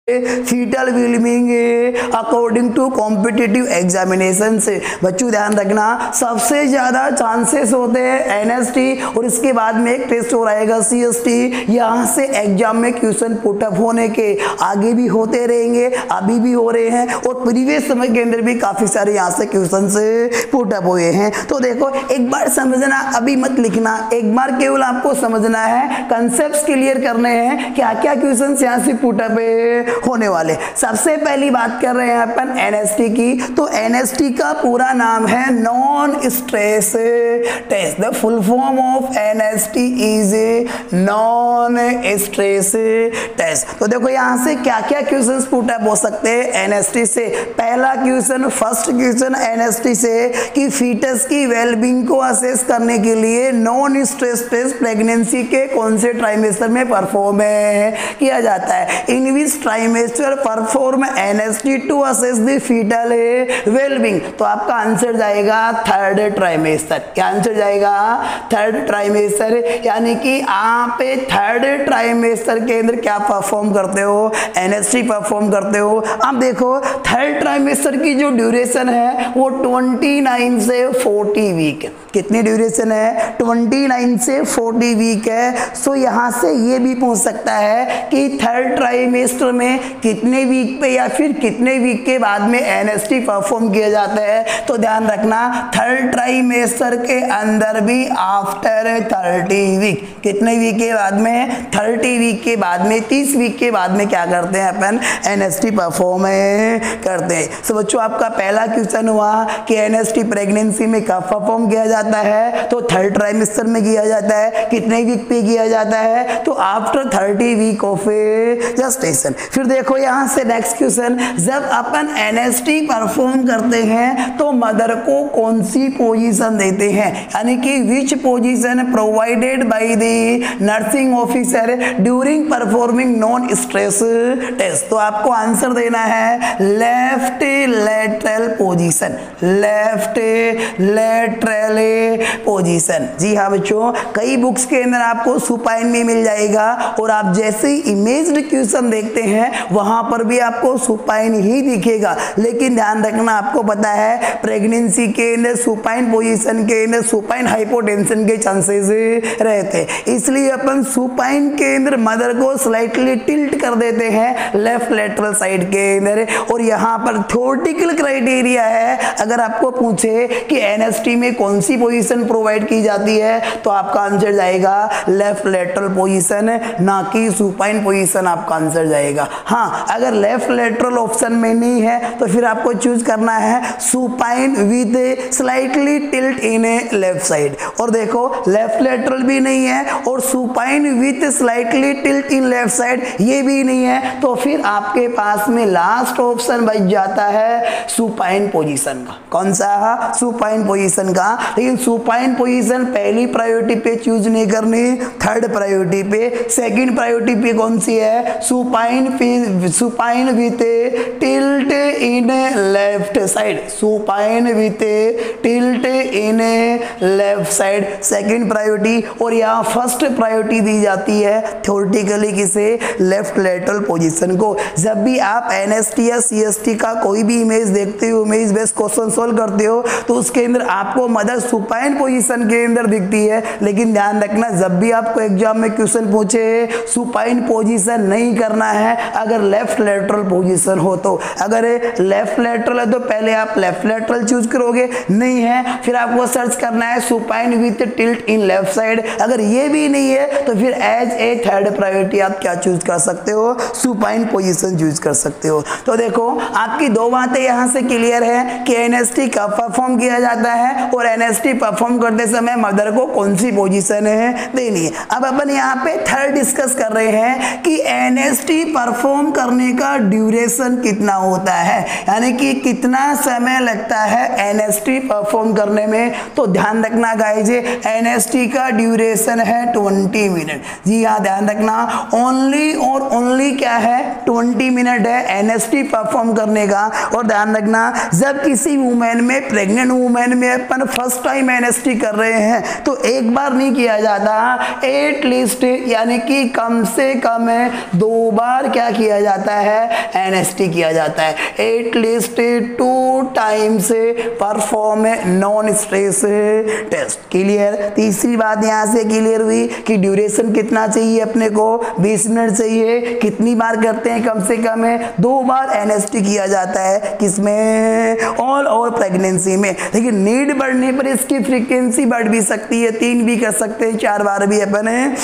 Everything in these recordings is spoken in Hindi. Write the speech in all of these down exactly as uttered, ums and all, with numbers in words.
Fetal wellbeing according to competitive examination से। बच्चों ध्यान रखना, सबसे ज्यादा चांसेस होते हैं एनएसटी और इसके बाद में एक टेस्ट और आएगा सीएसटी। यहाँ से एग्जाम में क्वेश्चन पुटअप होने के आगे भी होते रहेंगे, अभी भी हो रहे हैं और प्रीवियस समय के अंदर भी काफी सारे यहाँ से क्वेश्चन से पुटअप हुए हैं। तो देखो एक बार समझना, अभी मत लिखना, एक बार केवल आपको समझना है, कंसेप्ट क्लियर करने हैं, क्या क्या क्वेश्चन यहाँ से पुटअप होने वाले। सबसे पहली बात कर रहे हैं अपन एनएसटी की, तो एनएसटी का पूरा नाम है non stress test. The full form of NST is non stress test. तो देखो यहाँ से क्या क्या क्वेश्चंस पुटअप हो सकते हैं एनएसटी से। पहला क्वेश्चन, फर्स्ट क्वेश्चन एनएसटी से कि फीटस की वेलबींग को असेस करने के लिए नॉन स्ट्रेस टेस्ट प्रेगनेंसी के कौन से ट्राइमेस्टर में परफॉर्म किया जाता है। In which trimester perform NST to assess the fetal wellbeing. तो आपका आंसर जाएगा थर्ड ट्राइमेस्टर। क्या आंसर जाएगा? Third trimester. यानी कि आप थर्ड ट्राइमेस्टर के अंदर क्या परफॉर्म करते हो? एनएसटी परफॉर्म करते हो। अब देखो थर्ड ट्राइमेस्टर की जो ड्यूरेशन है वो उनतीस से चालीस वीक है। कितनी ड्यूरेशन है? उनतीस से चालीस वीक है। सो यहाँ से ये भी पूछ सकता है कि थर्ड ट्राइमेस्टर में कितने वीक पे या फिर कितने वीक के बाद में एनएसटी परफॉर्म किया जाता है। तो ध्यान रखना, थर्ड ट्राइमेस्टर के अंदर भी आफ्टर तीस वीक, कितने वीक के बाद में? तीस वीक के बाद में, तीस वीक के बाद में क्या करते हैं अपन? एनएसटी परफॉर्म करते हैं। सो बच्चों आपका पहला क्वेश्चन हुआ कि एनएसटी प्रेगनेंसी में कब परफॉर्म किया जाता है? तो थर्ड ट्राइमेस्टर में किया जाता है। कितने वीक पे किया जाता है? तो आफ्टर तीस वीक ऑफ जेस्टेशन। फिर देखो यहाँ से नेक्स्ट क्वेश्चन, जब अपन एनएसटी परफॉर्म करते हैं तो मदर को कौन सी पोजीशन देते हैं? यानी कि which position provided by the nursing officer during performing non stress test. तो आपको आंसर देना है left lateral position, left lateral position. जी हाँ बच्चों, कई बुक्स के अंदर आपको सुपाइन में मिल जाएगा और आप जैसे ही इमेज्ड क्वेश्चन देखते हैं वहां पर भी आपको सुपाइन ही दिखेगा। लेकिन ध्यान रखना, आपको पता है प्रेगनेंसी के अंदर सुपाइन पोजीशन के अंदर सुपाइन हाइपोटेंशन के चांसेस रहते हैं, इसलिए अपन सुपाइन के अंदर मदर को स्लाइटली टिल्ट कर देते हैं लेफ्ट लेटरल साइड के अंदर। और यहाँ पर थ्योरेटिकल क्राइटेरिया है, अगर आपको पूछे कि एनएसटी में कौन सी पोजीशन प्रोवाइड की जाती है तो आपका आंसर जाएगा लेफ्ट लेटरल पोजीशन, ना कि सुपाइन पोजीशन आपका आंसर जाएगा। हाँ, अगर लेफ्ट लेटरल ऑप्शन में नहीं है तो फिर आपको चूज करना है supine with slightly tilt in a left side. और देखो लेफ्ट लेटरल भी नहीं है और supine with slightly tilt in left side ये भी नहीं है, तो फिर आपके पास में लास्ट ऑप्शन बच जाता है सुपाइन पोजीशन का। कौन सा? सुपाइन पोजीशन का। लेकिन सुपाइन पोजीशन पहली प्रायोरिटी पे चूज नहीं करनी, थर्ड प्रायोरिटी पे। सेकंड प्रायोरिटी पे कौन सी है? Supine supine with tilt in left side, supine with tilt in left side second priority. और यहाँ फर्स्ट प्रायोरिटी दी जाती है थ्योरेटिकली किसे? लेफ्ट लेटरल पोजीशन को। जब भी आप एनएसटी या सीएसटी का कोई भी इमेज देखते हो, इमेज बेस्ड क्वेश्चन सोल्व करते हो, तो उसके अंदर आपको मदर सुपाइन पोजीशन के अंदर दिखती है। लेकिन ध्यान रखना, जब भी आपको एग्जाम में क्वेश्चन पूछे सुपाइन पोजीशन नहीं करना है अगर लेफ्ट लेटरल पोजीशन हो तो। अगर लेफ्ट लेटरल है तो पहले आप लेफ्ट लेटरल चूज करोगे, नहीं है फिर आपको सर्च करना है supine with tilt in left side. अगर ये भी नहीं है तो फिर एज ए थर्ड प्रायोरिटी आप क्या चूज कर सकते हो? सुपाइन पोजीशन चूज कर सकते हो। तो देखो आपकी दो बातें यहाँ से क्लियर है कि एनएसटी कब परफॉर्म किया जाता है और एनएसटी परफॉर्म करते समय मदर को कौन सी पोजीशन है देनी है। अब अपन यहाँ पे थर्ड डिस्कस कर रहे हैं कि एनएसटी परफॉर्म करने का ड्यूरेशन कितना होता है, यानी कि कितना समय लगता है एनएसटी परफॉर्म करने में। तो ध्यान रखना गाइज, एनएसटी का ड्यूरेशन है बीस मिनट। जी हाँ, ध्यान रखना, ओनली और ओनली क्या है? बीस मिनट है एनएसटी परफॉर्म करने का। और ध्यान रखना, जब किसी वुमेन में, प्रेग्नेंट वुमेन में अपन फर्स्ट टाइम एनएसटी कर रहे हैं तो एक बार नहीं किया जाता, एट लीस्ट यानी कि कम से कम दो बार क्या किया जाता है, एन एस टी किया जाता है, at least two times perform non stress test. Clear. तीसरी बात यहाँ से क्लियर हुई कि ड्यूरेशन कितना चाहिए अपने को, बीस मिनट चाहिए। कितनी बार करते हैं, कम से कम है दो बार एन एस टी किया जाता है, किसमें, ऑल ओवर प्रेगनेंसी में। लेकिन नीड बढ़ने पर इसकी फ्रीक्वेंसी बढ़ भी सकती है, तीन भी कर सकते हैं, चार बार भी अपन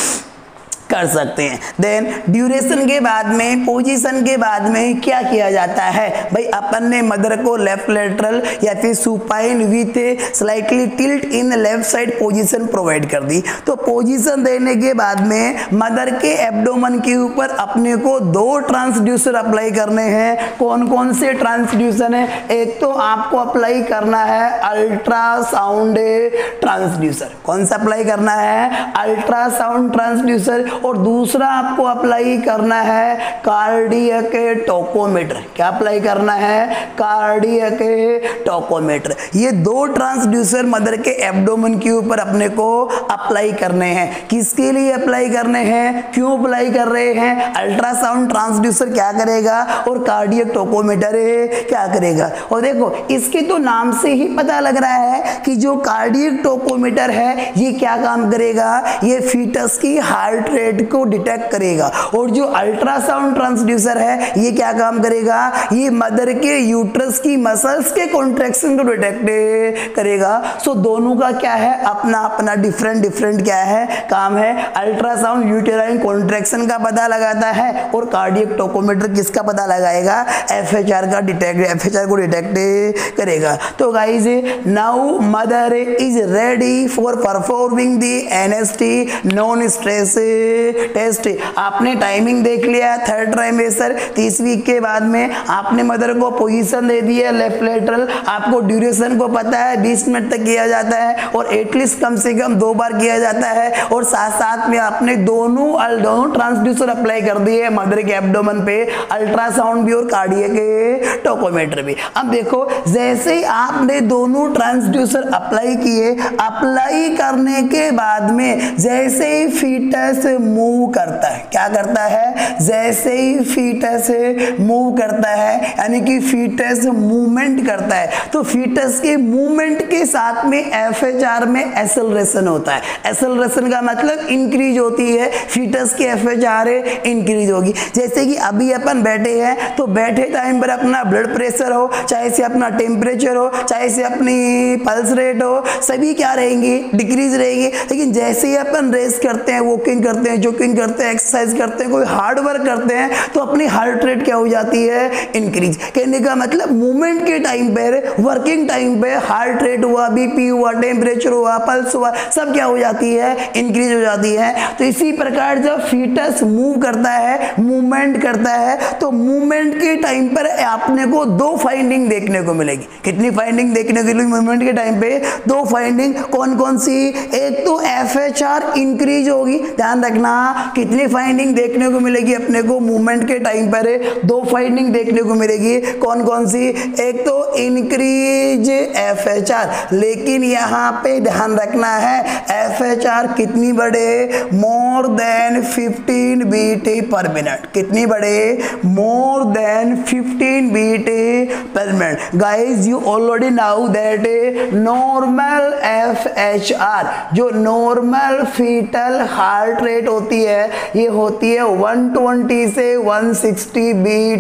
कर सकते हैं। देन ड्यूरेशन के बाद में, पोजीशन के बाद में क्या किया जाता है भाई, अपन ने मदर को लेफ्ट लेटरल या फिर supine with slightly tilt in left side position provide कर दी। तो पोजीशन देने के बाद में मदर के एब्डोमेन के ऊपर अपने को दो ट्रांसड्यूसर अप्लाई करने हैं। कौन कौन से ट्रांसड्यूसर है, एक तो आपको अप्लाई करना है अल्ट्रासाउंड ट्रांसड्यूसर। कौन सा अप्लाई करना है, अल्ट्रासाउंड ट्रांसड्यूसर। और दूसरा आपको अप्लाई करना है कार्डियक टोकोमीटर। क्या अप्लाई करना है, कार्डियक टोकोमीटर। ये दो ट्रांसड्यूसर मदर के एब्डोमेन के ऊपर अपने को अप्लाई करने हैं। किसके लिए अप्लाई करने हैं, क्यों अप्लाई कर रहे हैं, अल्ट्रासाउंड ट्रांसड्यूसर क्या करेगा और कार्डियक टोकोमीटर क्या करेगा। और देखो इसके तो नाम से ही पता लग रहा है कि जो कार्डियक टोकोमीटर है ये क्या काम करेगा, ये फीटस की हार्ट रेट को डिटेक्ट करेगा। और जो अल्ट्रासाउंड ट्रांसड्यूसर है ये क्या काम करेगा, ये मदर के यूट्रस की मसल्स के कॉन्ट्रैक्शन को डिटेक्ट करेगा। सो दोनों का क्या है, अपना अपना डिफरेंट डिफरेंट क्या है काम है। अल्ट्रासाउंड यूटेराइन कॉन्ट्रैक्शन का पता लगाता है और कार्डियक टोकोमीटर किसका पता लगाएगा, एफ एच आर का डिटेक्ट एफ एच आर को डिटेक्ट करेगा। तो guys now mother is ready for performing the N S T non stress test. आपने टाइमिंग देख लिया, थर्ड ट्राइमेस्टर तीस वीक के बाद में आपने मदर को पोजीशन दे दी है लेफ्ट लेटरल। आपको ड्यूरेशन को पता है, बीस मिनट तक किया जाता है और एटलीस्ट कम से कम दो बार किया जाता है। और साथ साथ में आपने दोनों दोनों ट्रांसड्यूसर अप्लाई कर दिए मदर के एब्डोमेन पे, अल्ट्रासाउंड भी और कार्डियक टोकोमीटर भी। अब देखो जैसे ही आपने दोनों ट्रांसड्यूसर अप्लाई किए, अप्लाई करने के बाद में जैसे ही फीटस मूव करता है, क्या करता है, जैसे ही फीटस मूव करता है यानी कि फीटस मूवमेंट करता है, तो फीटस के मूवमेंट के साथ में एफ एच आर में एक्सेलरेशन होता है। एक्सेलरेशन का मतलब इंक्रीज होती है, फीटस की एफ एच आर इंक्रीज होगी। जैसे कि अभी अपन बैठे हैं तो बैठे टाइम पर अपना ब्लड प्रेशर हो, चाहे से अपना टेम्परेचर हो, चाहे से अपनी पल्स रेट हो, सभी क्या रहेंगी, डिक्रीज रहेंगी। लेकिन जैसे ही अपन रेस करते हैं, वॉकिंग करते हैं, जॉगिंग करते हैं, एक्सरसाइज करते हैं, कोई हार्ड वर्क करते हैं, तो अपनी हार्ट रेट क्या हो जाती है, इंक्रीज। कहने का मतलब मूवमेंट के टाइम पर, वर्किंग टाइम पे हार्ट रेट हुआ, बीपी हुआ, टेम्परेचर हुआ, पल्स हुआ, सब क्या हो जाती है, इंक्रीज हो जाती है। तो इसी प्रकार जब फीटस मूव करता है, मूवमेंट करता है, तो मूवमेंट के टाइम पर आपने को दो फाइंडिंग देखने को मिलेगी। कितनी फाइंडिंग देखने को मिलेगी मूवमेंट के टाइम पे, दो फाइंडिंग। कौन कौन सी, एक तो एफ एच आर इंक्रीज होगी, ध्यान रखना कितनी फाइंडिंग देखने को मिलेगी अपने को मूवमेंट के टाइम पर, दो फाइंडिंग देखने को मिलेगी। कौन कौन सी, एक तो इंक्रीज एफ एच आर, लेकिन यहाँ पे ध्यान रखना है एफ एच आर कितनी बढ़े, more than fifteen beat per minute. कितनी बढ़े, more than fifteen beat per minute. Guys you already now that normal F H R, जो नॉर्मल फीटल हार्ट रेट होती है, ये होती है वन ट्वेंटी से one sixty beat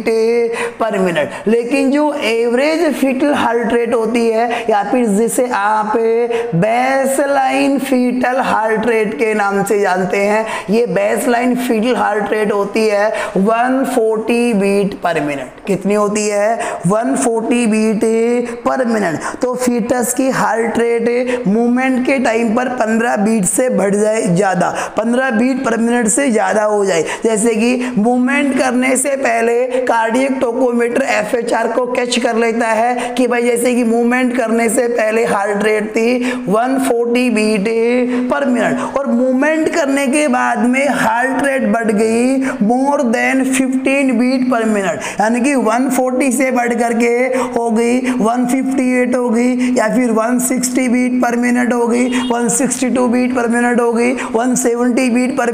per minute. लेकिन जो एवरेज फीटल हार्ट रेट होती है, या फिर जिसे आप बेसलाइन फीटल हार्ट रेट के नाम से जानते हैं, ये बेसलाइन फीटल हार्ट रेट होती है one forty beat per minute. कितनी होती है, one forty beat per minute. तो फीटस की हार्ट रेट मूवमेंट के टाइम पर पंद्रह बीट से बढ़ जाए, ज्यादा पंद्रह बीट पर मिनट से ज्यादा हो जाए। जैसे कि मूवमेंट करने से पहले cardiac tocometer F H R को कैच कर लेता है कि भाई जैसे कि मूवमेंट करने से पहले हार्ट रेट थी one forty beat per minute, और मूवमेंट करने के बाद में हार्ट रेट बढ़ गई more than fifteen beat per minute, यानी कि वन फोर्टी से बढ़ करके हो गई वन फिफ्टी एट हो गई, या फिर one sixty beat per minute हो गई, one sixty two beat per minute हो गई, one seventy beat per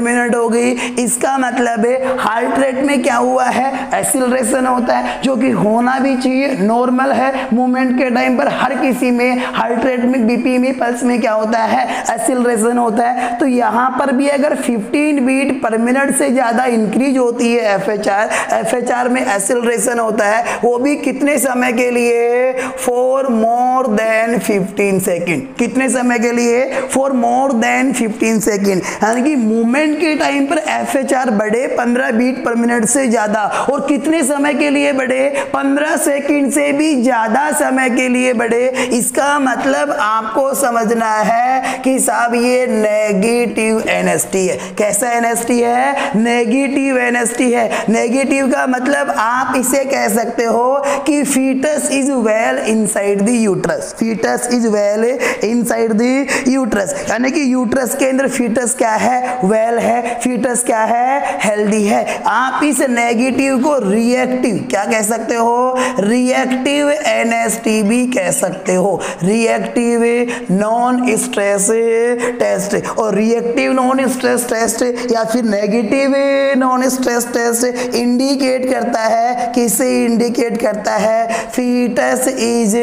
minute हो गई। इसका मतलब है हार्ट रेट में क्या हुआ है, एक्सीलरेशन होता है, जो कि होना भी चाहिए, नॉर्मल है। मूवमेंट के टाइम पर हर किसी में हार्ट रेट में, बीपी में, पल्स में क्या होता है, एक्सीलरेशन होता है। तो यहाँ पर भी अगर फिफ्टीन बीट पर मिनट से ज्यादा इंक्रीज होती है एफएचआर, एफएचआर में एक्सीलरेशन होता है, वो भी कितने समय के लिए, for more than fifteen second. कितने समय के लिए, for more than fifteen second. यानी कि मूवमेंट के टाइम पर एफएचआर बढ़े पंद्रह बीट पर मिनट से ज्यादा, और कितने समय के लिए बढ़े, पंद्रह सेकेंड से भी ज्यादा समय के लिए बढ़े। इसका मतलब आपको समझना है कि साहब ये नेगेटिव एनएसटी है। कैसा एनएसटी है, नेगेटिव एनएसटी है। नेगेटिव का मतलब आप इसे कह सकते हो कि fetus is well inside the uterus, fetus is well inside the uterus, यानी कि यूट्रस के अंदर फीटस क्या है, वेल है, फीटस क्या है, हेल्दी है। आप इस नेगेटिव को रिएक्टिव क्या कह सकते हो, रिएक्टिव एनएसटी भी कह सकते हो, रिएक्टिव नॉन स्ट्रेस टेस्ट। और रिएक्टिव नॉन स्ट्रेस टेस्ट या फिर negative non stress test indicate करता है, किसे इंडिकेट करता है, fetus is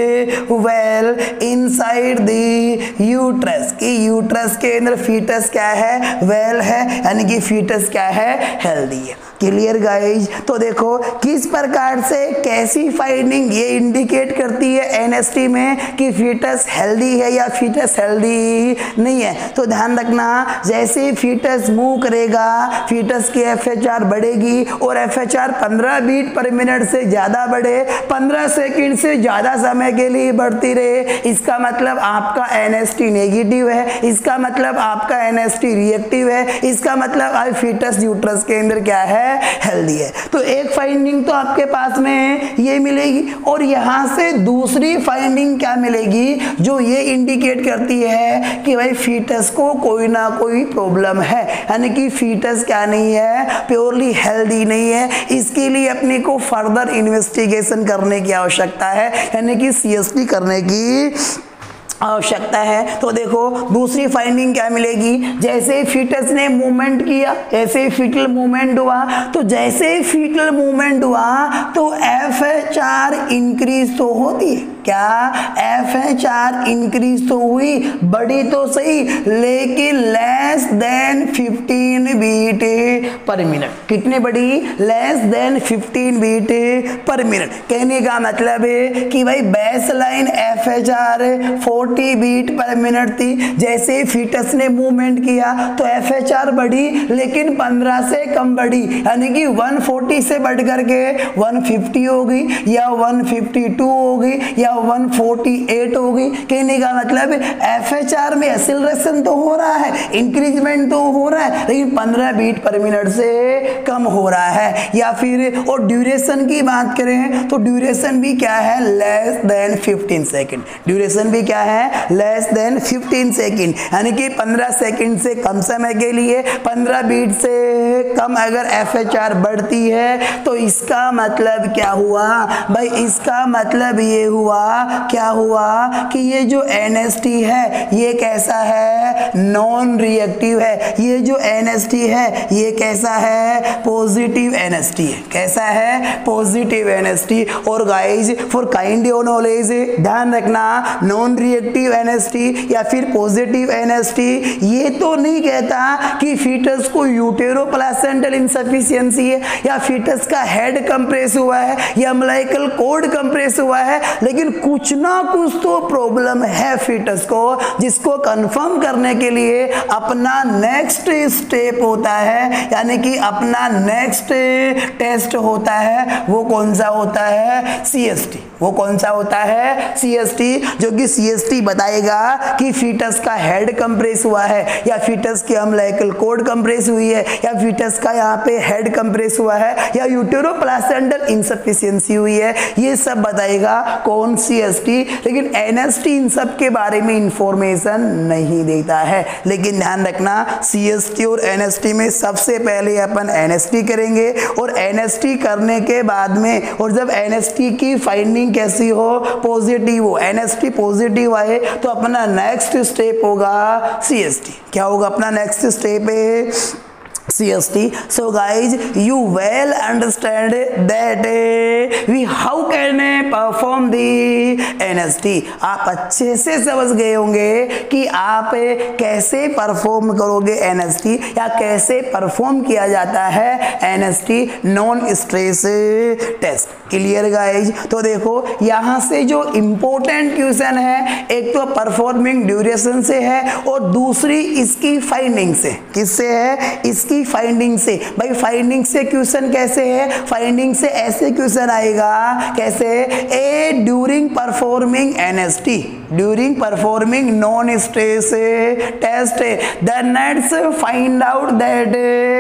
well inside the uterus, कि यूट्रस के अंदर फीटस क्या है, वेल है, यानी कि फीटस क्या है, हेल्दी है। Clear guys. तो देखो किस प्रकार से कैसी फाइंडिंग ये इंडिकेट करती है एनएसटी में कि फीटस हेल्दी है या फीटस हेल्दी नहीं है। तो ध्यान रखना, जैसे फीटस मूव करेगा फीटस की एफएचआर बढ़ेगी, और एफएचआर पंद्रह बीट पर मिनट से ज्यादा बढ़े, पंद्रह सेकंड से ज्यादा समय के लिए बढ़ती रहे, इसका मतलब आपका एनएसटी नेगेटिव है, इसका मतलब आपका एनएसटी रिएक्टिव है, इसका मतलब आप फीटस यूट्रस के अंदर क्या है, हेल्दी है। तो एक फाइंडिंग तो आपके पास में ये मिलेगी, और यहां से दूसरी फाइंडिंग क्या मिलेगी जो ये इंडिकेट करती है कि भाई फीटस को कोई ना कोई प्रॉब्लम है, यानी कि फीटस क्या नहीं है, प्योरली हेल्दी नहीं है। इसके लिए अपने को फर्दर इन्वेस्टिगेशन करने की आवश्यकता है, यानी कि सीएसटी करने की आवश्यकता है। तो देखो दूसरी फाइंडिंग क्या मिलेगी, जैसे फीटस ने मूवमेंट किया, जैसे फीटल मूवमेंट हुआ, तो जैसे फीटल मूवमेंट हुआ तो एफएचआर इंक्रीज तो होती है, क्या एफएचआर इंक्रीज तो हुई, बढ़ी तो सही, लेकिन less than fifteen beat per minute. कितने बढ़ी, less than fifteen beat per minute. कहने का मतलब है कि भाई baseline FHR forty beat per minute थी, जैसे फीटस ने मूवमेंट किया तो एफएचआर बढ़ी, लेकिन पंद्रह से कम बढ़ी, यानी कि वन फोर्टी से बढ़ करके वन फिफ्टी हो गई, या वन फिफ्टी टू हो गई, या वन फोर्टी एट हो गई। कहने का मतलब एफएचआर में एक्सीलरेशन तो हो रहा है, इंक्रीजमेंट तो हो रहा है, लेकिन पंद्रह बीट पर मिनट से कम हो रहा है। या फिर और ड्यूरेशन की बात करें तो ड्यूरेशन भी क्या है, less than fifteen second. Duration भी क्या है, लेस देन फिफ्टीन सेकेंड, यानी कि पंद्रह सेकेंड से कम समय के लिए पंद्रह बीट से कम अगर एफएचआर बढ़ती है तो इसका मतलब क्या हुआ भाई, इसका मतलब ये हुआ, क्या हुआ कि ये जो एनएसटी है ये कैसा है, नॉन रिएक्टिव है। ये जो एनएसटी है ये कैसा है, पॉजिटिव एनएसटी है। कैसा है, पॉजिटिव एनएसटी। और guys for kind of knowledge ध्यान रखना, नॉन रिएक्टिव एनएसटी या फिर पॉजिटिव एनएसटी ये तो नहीं कहता कि फीटस को यूटेरोप्लासेंटल इनसफिशिएंसी है, या फीटस का हेड कंप्रेस हुआ है, या अम्बिलिकल कॉर्ड कंप्रेस हुआ है, लेकिन कुछ ना कुछ तो प्रॉब्लम है फीटस को, जिसको कंफर्म करने के लिए अपना नेक्स्ट स्टेप होता है, यानी कि अपना नेक्स्ट टेस्ट होता है। वो कौन सा होता है, सीएसटी। वो कौन सा होता है, सीएसटी, जो कि सीएसटी बताएगा कि फीटस का हेड कंप्रेस हुआ है, या फीटस की अम्बिलिकल कॉर्ड कंप्रेस हुई है, या फीटस का यहाँ पे हेड कंप्रेस हुआ है, या यूटेरोप्लासेंटल इनसफिशिएंसी हुई है। ये सब बताएगा कौन, सीएसटी। लेकिन एनएसटी इन सब के बारे में इंफॉर्मेशन नहीं देता है। लेकिन ध्यान रखना, सीएसटी और एनएसटी में सबसे पहले अपन एनएसटी करेंगे, और एनएसटी करने के बाद में, और जब एनएसटी की फाइंडिंग कैसी हो, पॉजिटिव हो, एनएसटी पॉजिटिव आए, तो अपना नेक्स्ट स्टेप होगा सीएसटी। क्या होगा अपना नेक्स्ट स्टेप है, C S T. So guys, you well understand that uh, we how can uh, perform the N S T. आप अच्छे से समझ गए होंगे कि आप uh, कैसे परफॉर्म करोगे N S T या कैसे परफॉर्म किया जाता है N S T non stress test. Clear guys? तो देखो यहाँ से जो इम्पोर्टेंट क्वेश्चन है, एक तो परफॉर्मिंग ड्यूरेशन से है और दूसरी इसकी फाइंडिंग से। किससे है? इसकी फाइंडिंग से। भाई फाइंडिंग से क्वेश्चन कैसे है? फाइंडिंग से ऐसे क्वेश्चन आएगा, कैसे? A during performing N S T, during performing non stress test the nurse find out that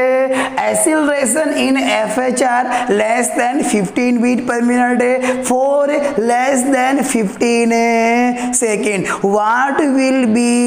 acceleration in F H R less than fifteen beat per minute for less than fifteen second. What will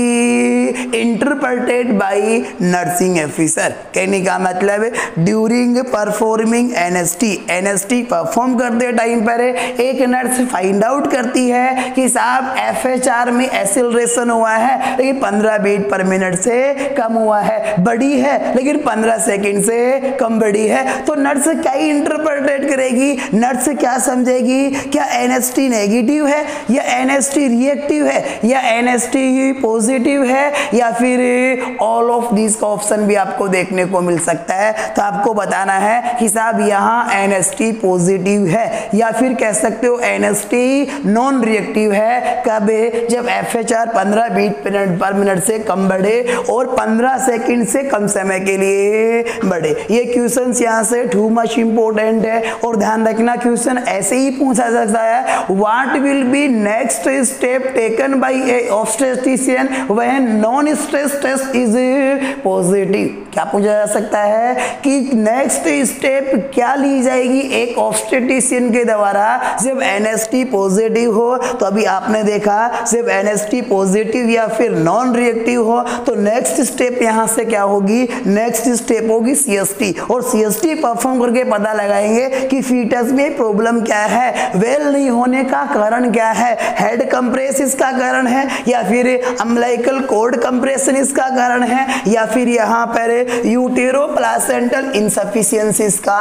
be interpreted by nursing officer? कहने का मतलब during performing N S T, N S T perform करते टाइम पर एक नर्स फाइंड आउट करती है कि साहब F H R में एक्सीलरेशन हुआ है लेकिन पंद्रह बीट पर मिनट से कम हुआ है, बड़ी है लेकिन पंद्रह सेकंड से कम बड़ी है। तो नर्स क्या इंटरप्रेट करेगी? नर्स क्या समझेगी? क्या N S T नेगेटिव है या N S T रिएक्टिव है या N S T पॉजिटिव है या फिर ऑल ऑफ दिस का ऑप्शन भी आपको देखने को मिल सकता है। तो आपको बताना है कि साहब यहाँ N S T पॉजिटिव है या फिर कह सकते हो N S T non reactive है। कब? जब F H R पंद्रह बीट पर मिनट से कम बढ़े और पंद्रह सेकंड से कम समय के लिए बढ़े। ये क्वेश्चंस यहाँ से टू मच इंपॉर्टेंट है और ध्यान रखना क्वेश्चन ऐसे ही पूछा सकता है, what will be next step taken by a obstetrician when non stress test is positive. क्या पूछा जा सकता है कि नेक्स्ट स्टेप क्या ली जाएगी एक ऑब्स्टेट्रिशियन के द्वारा जब N S T पॉजिटिव हो। तो अभी आपने देखा जब N S T पॉजिटिव या फिर नॉन रिएक्टिव हो तो नेक्स्ट स्टेप यहाँ से क्या होगी? नेक्स्ट स्टेप होगी C S T और C S T परफॉर्म करके पता लगाएंगे कि फीटस में प्रॉब्लम क्या है, वेल नहीं होने का कारण क्या है, हेड कंप्रेस इसका कारण है या फिर अम्बिलिकल कॉर्ड कंप्रेशन इसका कारण है या फिर यहाँ पर यूटेरो प्लासेंटल इनसफिशिएंसी इसका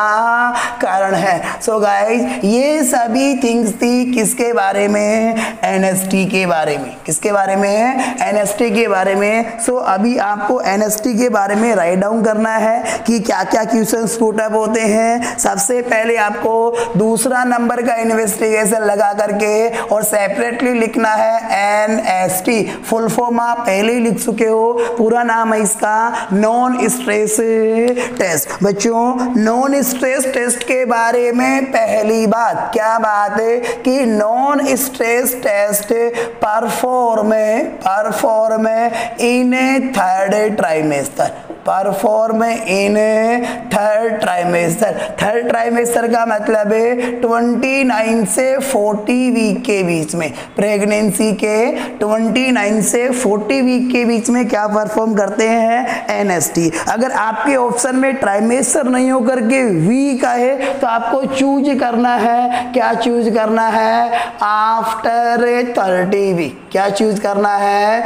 कारण है। सो गाइज ये सभी थिंग्स थी किसके बारे में? N S T के बारे में। किसके बारे में? N S T के बारे में। सो अभी आपको N S T के बारे में राइट डाउन करना है कि क्या क्या क्वेश्चंस पुटअप होते हैं। सबसे पहले आपको दूसरा नंबर का इन्वेस्टिगेशन लगा करके और सेपरेटली लिखना है N S T। Full form आप पहले ही लिख चुके हो, पूरा नाम है इसका नॉन स्ट्रेस टेस्ट। बच्चों नॉन स्ट्रेस टेस्ट के बारे में पहली बात क्या बात है कि non stress test perform perform in third trimester, perform in third trimester. Third trimester का मतलब है उनतीस से चालीस वीक के बीच में, प्रेगनेंसी के उनतीस से चालीस वीक के बीच में क्या परफॉर्म करते हैं? N S T। अगर आपके ऑप्शन में ट्राइमेस्टर नहीं होकर के वीक है तो आपको चूज करना है, क्या चूज करना है? After thirty week. क्या चूज करना है?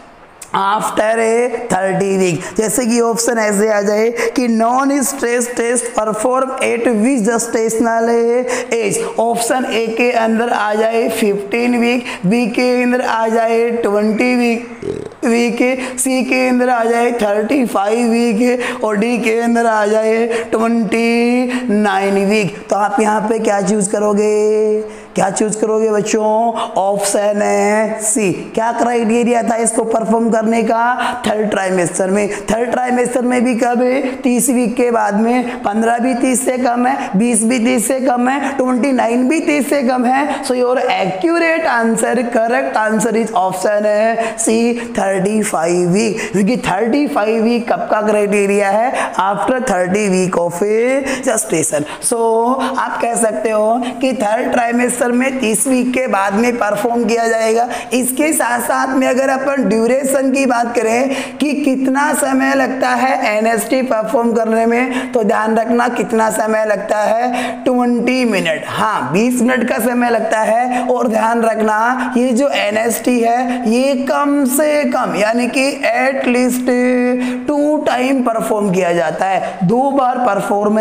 After a thirty week. जैसे कि ऑप्शन ऐसे आ जाए कि non stress test perform at which gestational age. Option A के अंदर आ जाए फिफ्टीन वीक, बी के अंदर आ जाए ट्वेंटी वीक, वीक सी के अंदर आ जाए थर्टी फाइव वीक और डी के अंदर आ जाए ट्वेंटी नाइन वीक। तो आप यहाँ पे क्या चूज करोगे? क्या चूज करोगे बच्चों? ऑप्शन है सी। क्या क्राइटेरिया था इसको परफॉर्म करने का? थर्ड ट्राइमेस्टर में। थर्ड ट्राइमेस्टर में भी कब? तीस वीक के बाद में। पंद्रह भी तीस से कम है, बीस भी तीस से कम है, उनतीस भी तीस से कम है। So your accurate answer, correct answer is option है सी, थर्टी फाइव वीक। क्योंकि थर्टी फाइव वीक कब का क्राइटेरिया है? After thirty week of a gestation. So आप कह सकते हो कि थर्ड ट्राइमेस्टर सेमेस्टर में तीस वीक के बाद में परफॉर्म किया जाएगा। इसके साथ साथ में अगर अपन ड्यूरेशन की बात करें कि कितना समय लगता है एनएसटी परफॉर्म करने में, तो ध्यान रखना कितना समय लगता है, बीस मिनट। हाँ, बीस मिनट का समय लगता है। और ध्यान रखना ये जो एनएसटी है ये कम से कम यानी कि at least two time perform किया जाता है, दो बार परफॉर्म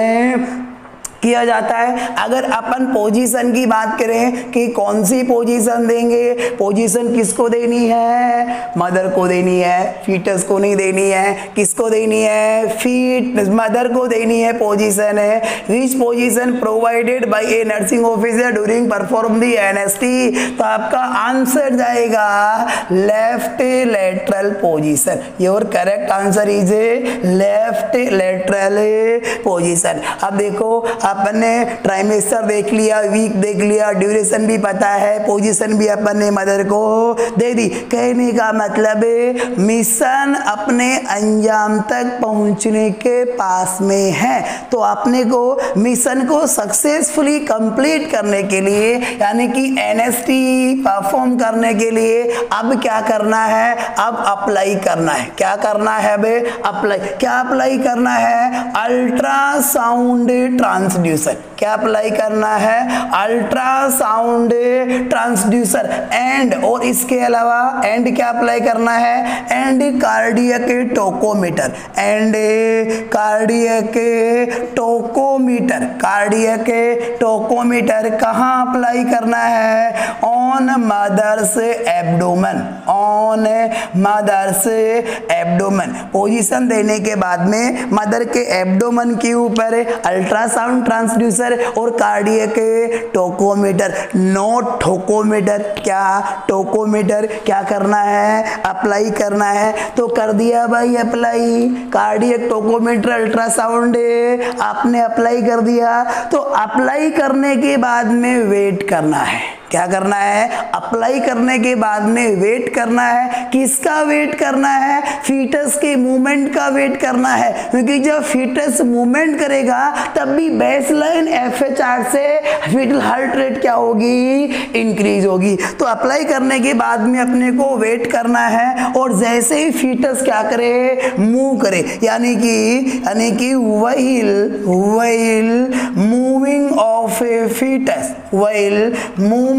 किया जाता है। अगर अपन पोजीशन की बात करें कि कौन सी पोजीशन देंगे, पोजीशन किसको देनी है, मदर को देनी है, फीटस को नहीं देनी है। किसको देनी है, फीट मदर को देनी है पोजीशन है। Which position provided by a nursing officer during perform the NST, तो आपका आंसर जाएगा left lateral position. Your correct answer is left lateral position. अब देखो अपन ने ट्राइमेस्टर देख लिया, वीक देख लिया, ड्यूरेशन भी पता है, पोजीशन भी अपन ने मदर को दे दी। कहने का मतलब मिशन अपने अंजाम तक पहुंचने के पास में है, तो अपने को मिशन को सक्सेसफुली कंप्लीट करने के लिए यानी कि एनएसटी परफॉर्म करने के लिए अब क्या करना है, अब अप्लाई करना है। क्या करना है बे, अप्लाई। क्या अप्लाई करना है, अल्ट्रासाउंड ट्रांसड्यूसर। क्या अप्लाई करना है, अल्ट्रासाउंड ट्रांसड्यूसर। एंड और इसके अलावा एंड क्या अप्लाई करना है, and cardiac tocometer. And cardiac tocometer, cardiac tocometer कहाँ अप्लाई करना है, on mother's abdomen, on mother's abdomen. Position देने के बाद में मदर के एब्डोमेन के ऊपर अल्ट्रासाउंड ट्रांसड्यूसर और कार्डियक टोकोमीटर, नोट टोकोमीटर। क्या टोकोमीटर क्या करना है, अप्लाई करना है। तो कर दिया भाई अप्लाई, कार्डियक टोकोमीटर अल्ट्रासाउंड आपने अप्लाई कर दिया। तो अप्लाई करने के बाद में वेट करना है। क्या करना है, अप्लाई करने के बाद में वेट करना है। किसका वेट करना है, फीटस के मूवमेंट का वेट करना है, क्योंकि जब फीटस मूवमेंट करेगा तब भी बेसलाइन एफएचआर से फीटल हार्ट रेट क्या होगी, इंक्रीज होगी। तो अप्लाई करने के बाद में अपने को वेट करना है, और जैसे ही फीटस क्या करे, मूव करे, यानी कि यानी कि while while moving of a fetus, while movement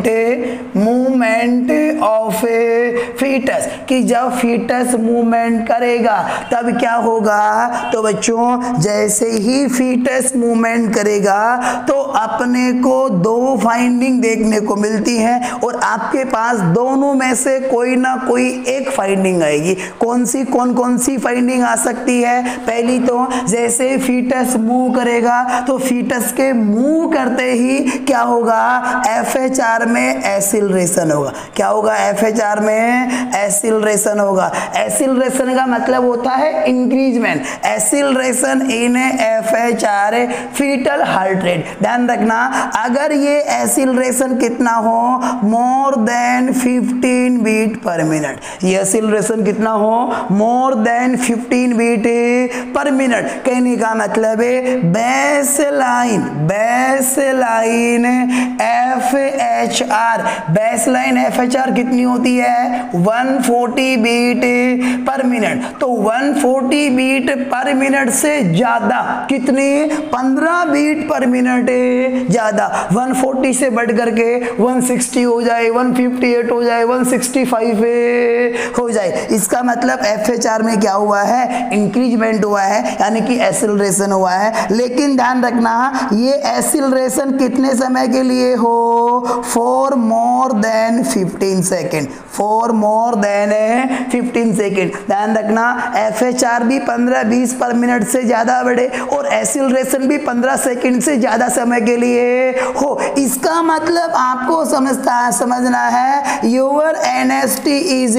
movement of a fetus, कि जब फीटस मूवमेंट करेगा तब क्या होगा। तो बच्चों जैसे ही फीटस मूवमेंट करेगा तो अपने को दो फाइंडिंग देखने को मिलती हैं, और आपके पास दोनों में से कोई ना कोई एक फाइंडिंग आएगी। कौन सी कौन कौन सी फाइंडिंग आ सकती है, पहली तो जैसे फीटस मूव करेगा तो फीटस के मूव करते ही क्या होगा, एफ एच आर में एसिलरेशन होगा। क्या होगा, एफ एच आर में एसिलरेशन होगा। एसिलरेशन का मतलब होता है increasement, acceleration in F H R fetal heart rate. ध्यान रखना, अगर ये एसिलरेशन कितना हो, more than fifteen beat per minute, ये एसिलरेशन कितना हो, more than fifteen beat per minute. कहने का मतलब है baseline baseline F H R, baseline F H R कितनी होती है, one forty beat per minute. तो one forty beat per minute से ज्यादा, कितनी, पंद्रह बीट पर मिनट ज्यादा, वन फोर्टी से बढ़ करके वन सिक्सटी हो जाए, वन फिफ्टी एट हो जाए, वन सिक्सटी फाइव हो जाए, इसका मतलब एफ एच आर में क्या हुआ है, इंक्रीजमेंट हुआ है, यानी कि एसिलरेशन हुआ है। लेकिन ध्यान रखना, ये एसिलरेशन कितने समय के लिए हो, for more than fifteen second, for more than fifteen second. ध्यान रखना, एफ एच आर भी पंद्रह बीस पर मिनट से ज्यादा बढ़े और एसिलरेशन भी पंद्रह सेकेंड से ज्यादा समय के लिए हो। इसका मतलब आपको समझता समझना है, your NST is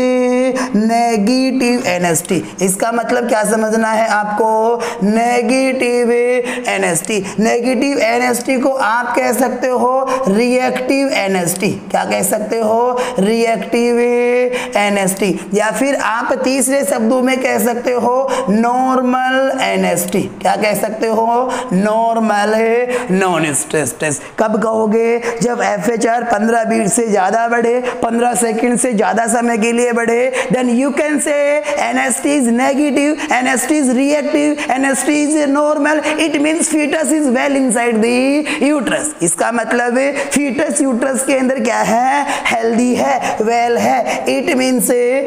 negative NST. इसका मतलब क्या समझना है आपको, negative NST. Negative negative N S T को आप कह सकते हो रिएक्टिव एन एस टी। क्या कह सकते हो? Reactive N S T. या फिर आप तीसरे शब्दों में कह सकते हो नॉर्मल एन एस टी। क्या कह सकते हो? Normal non stress test. कब कहोगे? जब एफ एच आर पंद्रह बीट से ज्यादा बढ़े, पंद्रह सेकंड से ज्यादा समय के लिए बढ़े, then you can say N S T is negative, N S T is reactive, N S T is normal, it means fetus is well inside the uterus. इसका मतलब फीटस यूट्रस के अंदर क्या है? हेल्दी है, वेल है। It means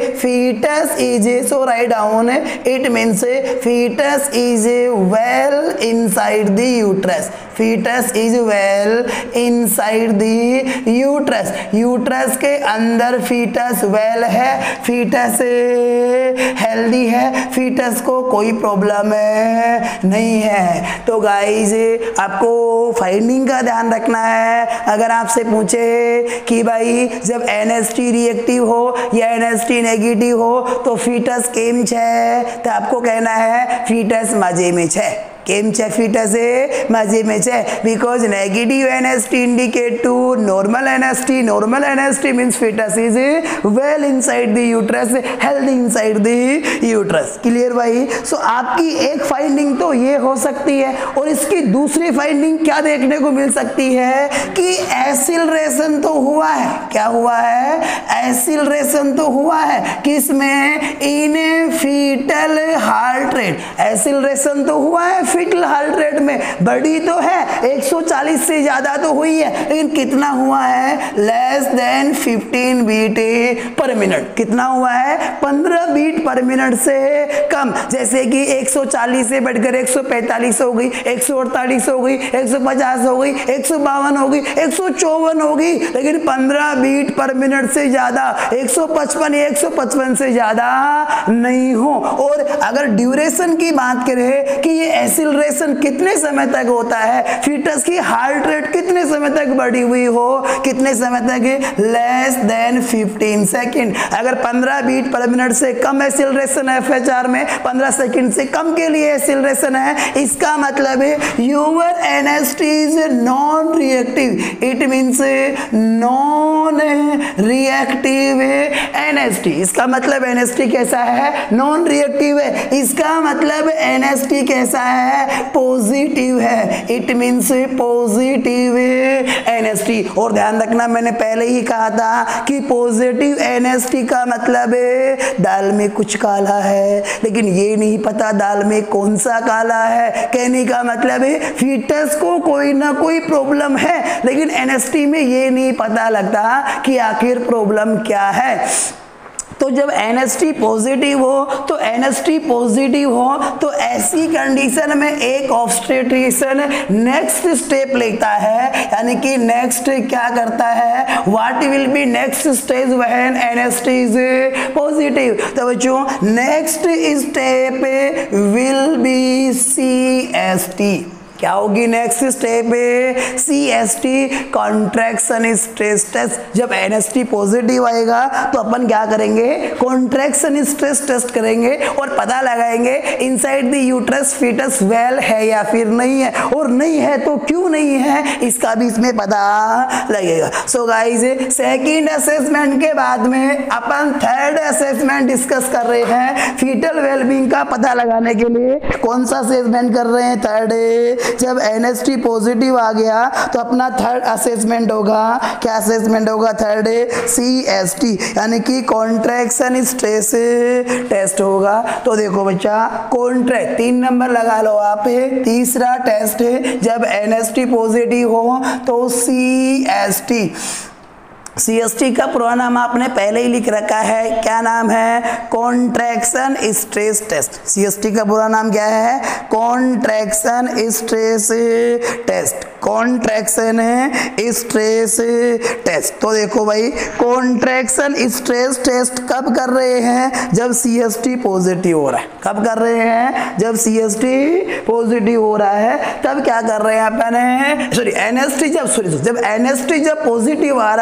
fetus is, so write down, it means fetus is well inside the uterus. Fetus is well inside the uterus. Uterus के अंदर फीटस वेल है, फीटस हेल्दी है, फीटस को कोई प्रॉब्लम नहीं है। तो गाइज आपको फाइंडिंग का ध्यान रखना है। अगर आपसे पूछे कि भाई जब एन एस टी रिएक्टिव हो या एन एस टी नेगेटिव हो तो फीटस केम छे, तो आपको कहना है फीटस मजे में छे। केम छे फीटस मजे में छे, because negative N S T indicate to normal N S T. Normal N S T means fetus is well inside the uterus, healthy inside the uterus. Clear भाई? सो so, आपकी एक फाइंडिंग तो ये हो सकती है, और इसकी दूसरी फाइंडिंग क्या देखने को मिल सकती है कि एसिलरेशन तो हुआ है। क्या हुआ है? एसिलरेशन तो हुआ है। किसमें? In fetal heart rate. Acceleration तो हुआ है फीटल हार्ट रेट में, बड़ी तो है, एक सौ चालीस से ज्यादा तो हुई है, लेकिन कितना हुआ है? लेस देन पंद्रह बीट पर मिनट। कितना हुआ है? पंद्रह बीट पर मिनट से कम। जैसे कि एक सौ चालीस से बढ़कर एक सौ पैंतालीस हो गई, एक सौ अड़तालीस हो गई, एक सौ पचास हो गई, एक सौ बावन हो गई, एक सौ चौवन हो गई, लेकिन पंद्रह बीट पर मिनट से ज्यादा, एक सौ पचपन एक सौ पचपन से ज्यादा नहीं हो। और अगर ड्यूरेशन की बात करें कि ये एसिलरेशन कितने समय तक होता है, फीटस की हार्ट रेट कितने समय तक बढ़ी हुई हो, कितने समय तक? लेस देन पंद्रह सेकंड। अगर पंद्रह बीट पर मिनट से कम एसिलरेशन है एफ एच आर में, पंद्रह सेकंड से कम के लिए एसिलरेशन है, इसका मतलब है your N S T is non reactive. It means non reactive N S T. इसका मतलब एन एस टी कैसा है? नॉन रिएक्टिव है। इसका मतलब एन एस टी कैसा है? पॉजिटिव है। It means positive N S T. और ध्यान रखना, मैंने पहले ही कहा था कि पॉजिटिव एन एस टी का मतलब है दाल में कुछ काला है, लेकिन ये नहीं पता दाल में कौन सा काला है। कहने का मतलब है फीटस को कोई ना कोई प्रॉब्लम है, लेकिन एन एस टी में ये नहीं पता लगता कि आखिर प्रॉब्लम क्या है। तो जब एन एस टी पॉजिटिव हो तो एन एस टी पॉजिटिव हो तो ऐसी कंडीशन में एक ऑब्स्टेट्रिशियन नेक्स्ट स्टेप लेता है, यानी कि नेक्स्ट क्या करता है? What will be next stage when N S T is positive? तो बच्चों next step will be C S T. क्या होगी next step? C S T, contraction stress test. जब एन एस टी पॉजिटिव आएगा तो अपन क्या करेंगे? कॉन्ट्रैक्शन स्ट्रेस टेस्ट करेंगे और पता लगाएंगे inside the uterus fetus well है या फिर नहीं है, और नहीं है तो क्यों नहीं है इसका भी इसमें पता लगेगा। सो गाइस, सेकंड असेसमेंट के बाद में अपन थर्ड असेसमेंट डिस्कस कर रहे हैं। फीटल वेलबींग का पता लगाने के लिए कौन सा असेसमेंट कर रहे हैं? थर्ड। जब एन एस टी पॉजिटिव आ गया तो अपना थर्ड असेसमेंट होगा, क्या असेसमेंट होगा? थर्ड सी एस टी, यानी कि कॉन्ट्रैक्शन स्ट्रेस टेस्ट होगा। तो देखो बच्चा, कॉन्ट्रैक्ट तीन नंबर लगा लो आप। तीसरा टेस्ट जब एन एस टी पॉजिटिव हो तो C S T. C S T का पूरा नाम आपने पहले ही लिख रखा है, क्या नाम है? Contraction stress test. C S T का पूरा नाम क्या है? Contraction stress test. Contraction stress test. तो देखो भाई, कॉन्ट्रैक्शन स्ट्रेस टेस्ट कब कर रहे हैं? जब सी एस टी पॉजिटिव हो रहा है। कब कर रहे हैं? जब सी एस टी पॉजिटिव हो रहा है तब क्या कर रहे हैं अपन? सॉरी एन एस टी जब सॉरी जब एन एस टी जब पॉजिटिव आ रहा है तब क्या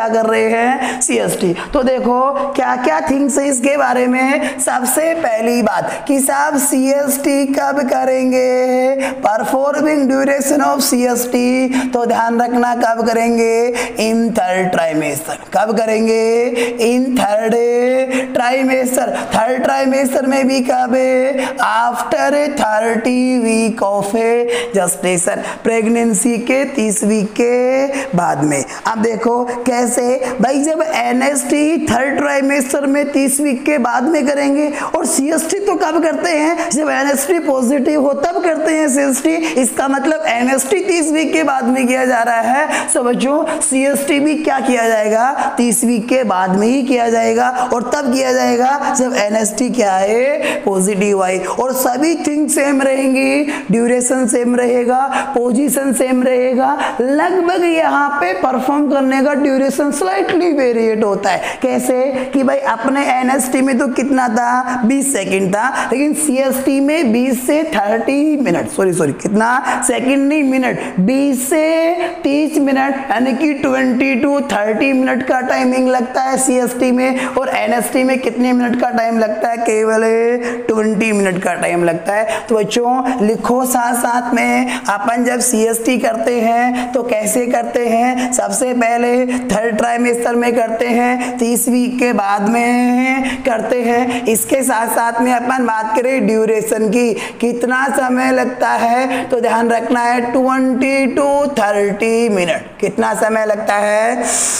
क्या कर रहे हैं, सीएसटी। तो देखो क्या क्या थिंग्स है इसके बारे में। सबसे पहली बात कि साहब सीएसटी कब करेंगे, परफॉर्मिंग ड्यूरेशन ऑफ सीएसटी, तो ध्यान रखना कब करेंगे, इन थर्ड ट्राइमेस्टर। कब करेंगे, in third trimester. Third trimester में भी कब, after thirty week of gestation, pregnancy के तीस वीक के बाद में। अब देखो कैसे भाई, जब एनएसटी थर्ड ट्राइमेस्टर में तीस वीक के बाद में करेंगे, और सीएसटी तो कब करते हैं, जब एनएसटी पॉजिटिव हो तब करते हैं सीएसटी। इसका मतलब एनएसटी तीस वीक के बाद में किया जा रहा है, तो बच्चों सीएसटी भी क्या किया जाएगा, तीस वीक के बाद में ही किया जाएगा। और तब किया जाएगा जब एनएसटी क्या है, पॉजिटिव आई। और सभी थिंग सेम रहेंगी, ड्यूरेशन सेम रहेगा, पोजीशन सेम रहेगा, लगभग यहाँ पे परफॉर्म करने का ड्यूरेशन स्लाइटली वेरिएट होता है। कैसे कि भाई अपने एनएसटी में तो कितना था, बीस सेकंड था, लेकिन सीएसटी में बीस से तीस मिनट, सॉरी सॉरी कितना सेकंड नहीं मिनट, बीस से तीस मिनट, यानी कि बीस टू तीस मिनट का टाइमिंग लगता है सीएसटी में। और एनएसटी में कितने मिनट का टाइम लगता है, केवल बीस मिनट का टाइम लगता है। तो बच्चों लिखो साथ साथ में, अपन जब सीएसटी करते हैं तो कैसे करते हैं, सबसे पहले थर्ड ट्राइमेस्टर में करते हैं, तीस वीक के बाद में करते हैं। इसके साथ साथ में अपन बात करें ड्यूरेशन की, कितना समय लगता है, तो ध्यान रखना है बीस टू तीस मिनट। कितना समय लगता है,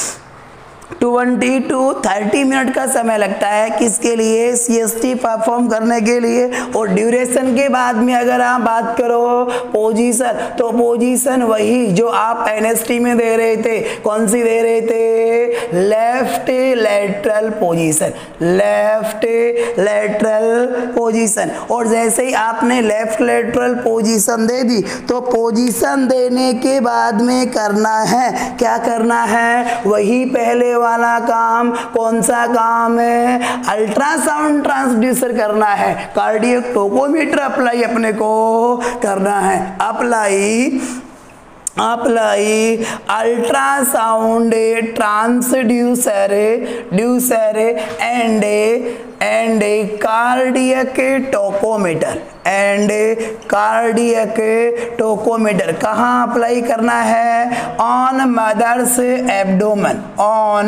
बीस टू तीस मिनट का समय लगता है, किसके लिए, सीएसटी परफॉर्म करने के लिए। और ड्यूरेशन के बाद में अगर आप बात करो पोजीशन, तो पोजीशन वही जो आप एनएसटी में दे रहे थे, कौन सी दे रहे थे, left lateral position, left lateral position. और जैसे ही आपने लेफ्ट लेटरल पोजीशन दे दी, तो पोजीशन देने के बाद में करना है, क्या करना है, वही पहले वाला काम। कौन सा काम है, अल्ट्रासाउंड ट्रांसड्यूसर करना है, कार्डियक टोकोमीटर अप्लाई अपने को करना है। Apply apply ultrasound transducer ducer and and cardiac tocometer and cardiac tocometer कहाँ अप्लाई करना है, on mother's abdomen, on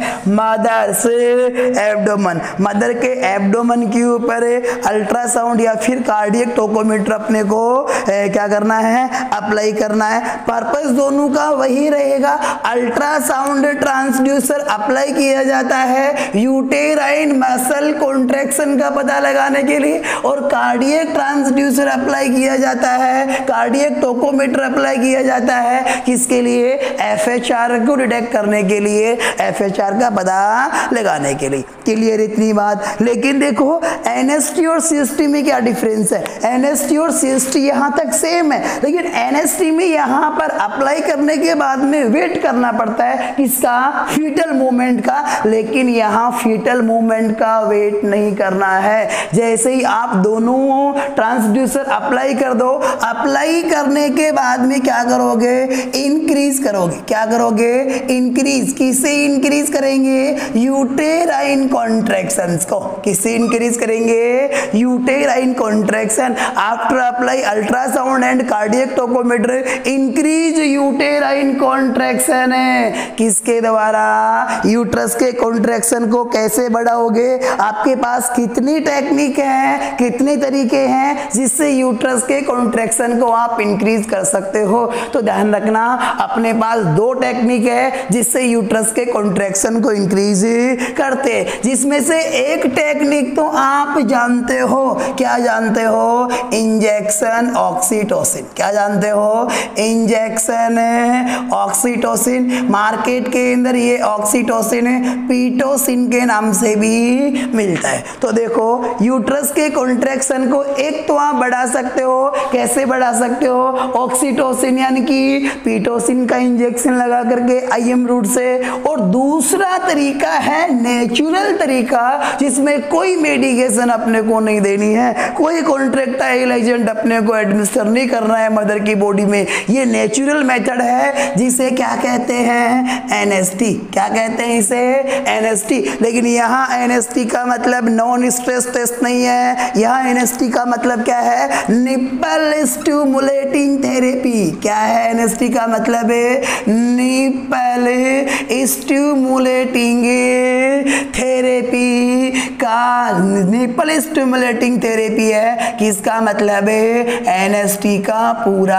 mother's abdomen, mother के एब्डोमेन के ऊपर अल्ट्रासाउंड या फिर कार्डियक टोकोमीटर अपने को ए, क्या करना है, अप्लाई करना है। पर्पस दोनों का वही रहेगा, अल्ट्रासाउंड ट्रांसड्यूसर अप्लाई किया जाता है यूटेराइन मसल कॉन्ट्रैक्शन का पता लगाने के लिए, और कार्डियक ट्रांसड्यूसर अप्लाई किया जाता है, कार्डियक टोकोमीटर अप्लाई किया जाता है, किसके लिए, एफएचआर को डिटेक्ट करने के लिए, एफएचआर का पता लगाने के लिए। क्लियर इतनी बात। लेकिन देखो एनएसटी और सीएसटी में क्या डिफरेंस है, एनएसटी और सीएसटी यहाँ तक सेम है, लेकिन एनएसटी में यहाँ पर अप्लाई करने के बाद में वेट करना पड़ता है, किसका, फीटल मूवमेंट का, लेकिन यहाँ फीटल मूवमेंट का वेट नहीं करना है। जैसे ही आप दोनों ट्रांसड्यूसर अप्लाई कर दो, अप्लाई करने के बाद में क्या करोगे, इंक्रीज करोगे, क्या करोगे, इंक्रीज, किसे इंक्रीज करेंगे, यूटेराइन कॉन्ट्रैक्शंस को, किसे इंक्रीज करेंगे, uterine contraction. After apply ultrasound and cardiac tocometer, increase uterine contraction है, किसके द्वारा, यूट्रस के कॉन्ट्रैक्शन को कैसे बढ़ाओगे, आपके पास कितनी टेक्निक है, कितने तरीके हैं जिससे यूट्रस के कॉन्ट्रैक्शन को आप इंक्रीज कर सकते हो। तो ध्यान रखना अपने पास दो टेक्निक है जिससे यूट्रस के कॉन्ट्रैक्शन को इंक्रीज करते हैं, जिसमें से एक टेक्निक तो आप जानते हो, क्या जानते हो, इंजेक्शन ऑक्सीटोसिन, क्या जानते हो, इंजेक्शन ऑक्सीटोसिन। मार्केट के अंदर ये ऑक्सीटोसिन पीटोसिन के नाम से भी मिलता है। तो देखो यूट्रस के कॉन्ट्रैक्शन को एक तो आप बढ़ा सकते हो, कैसे बढ़ा सकते हो, ऑक्सीटोसिन यानी कि पीटोसिन का इंजेक्शन लगा करके आईएम रूट से, और दूसरा तरीका है नेचुरल तरीका जिसमें कोई मेडिकेशन अपने को नहीं देनी है, कोई कॉन्ट्रैक्टाइल एजेंट अपने को एडमिनिस्टर नहीं करना है मदर की बॉडी में। ये नेचुरल मेथड है जिसे क्या कहते हैं, एनएसटी। क्या कहते हैं इसे, एनएसटी। लेकिन यहाँ एनएसटी का मतलब नॉन स्ट्रेस टेस्ट नहीं है, यहाँ एनएसटी का मतलब क्या है, निप्पल स्टिमुलेटिंग थेरेपी। क्या है एनएसटी का मतलब है, निप्पल स्टिमुलेटिंग थेरेपी का, निप्पल स्टिमुलेटिंग थेरेपी है, किसका मतलब है, एनएसटी का पूरा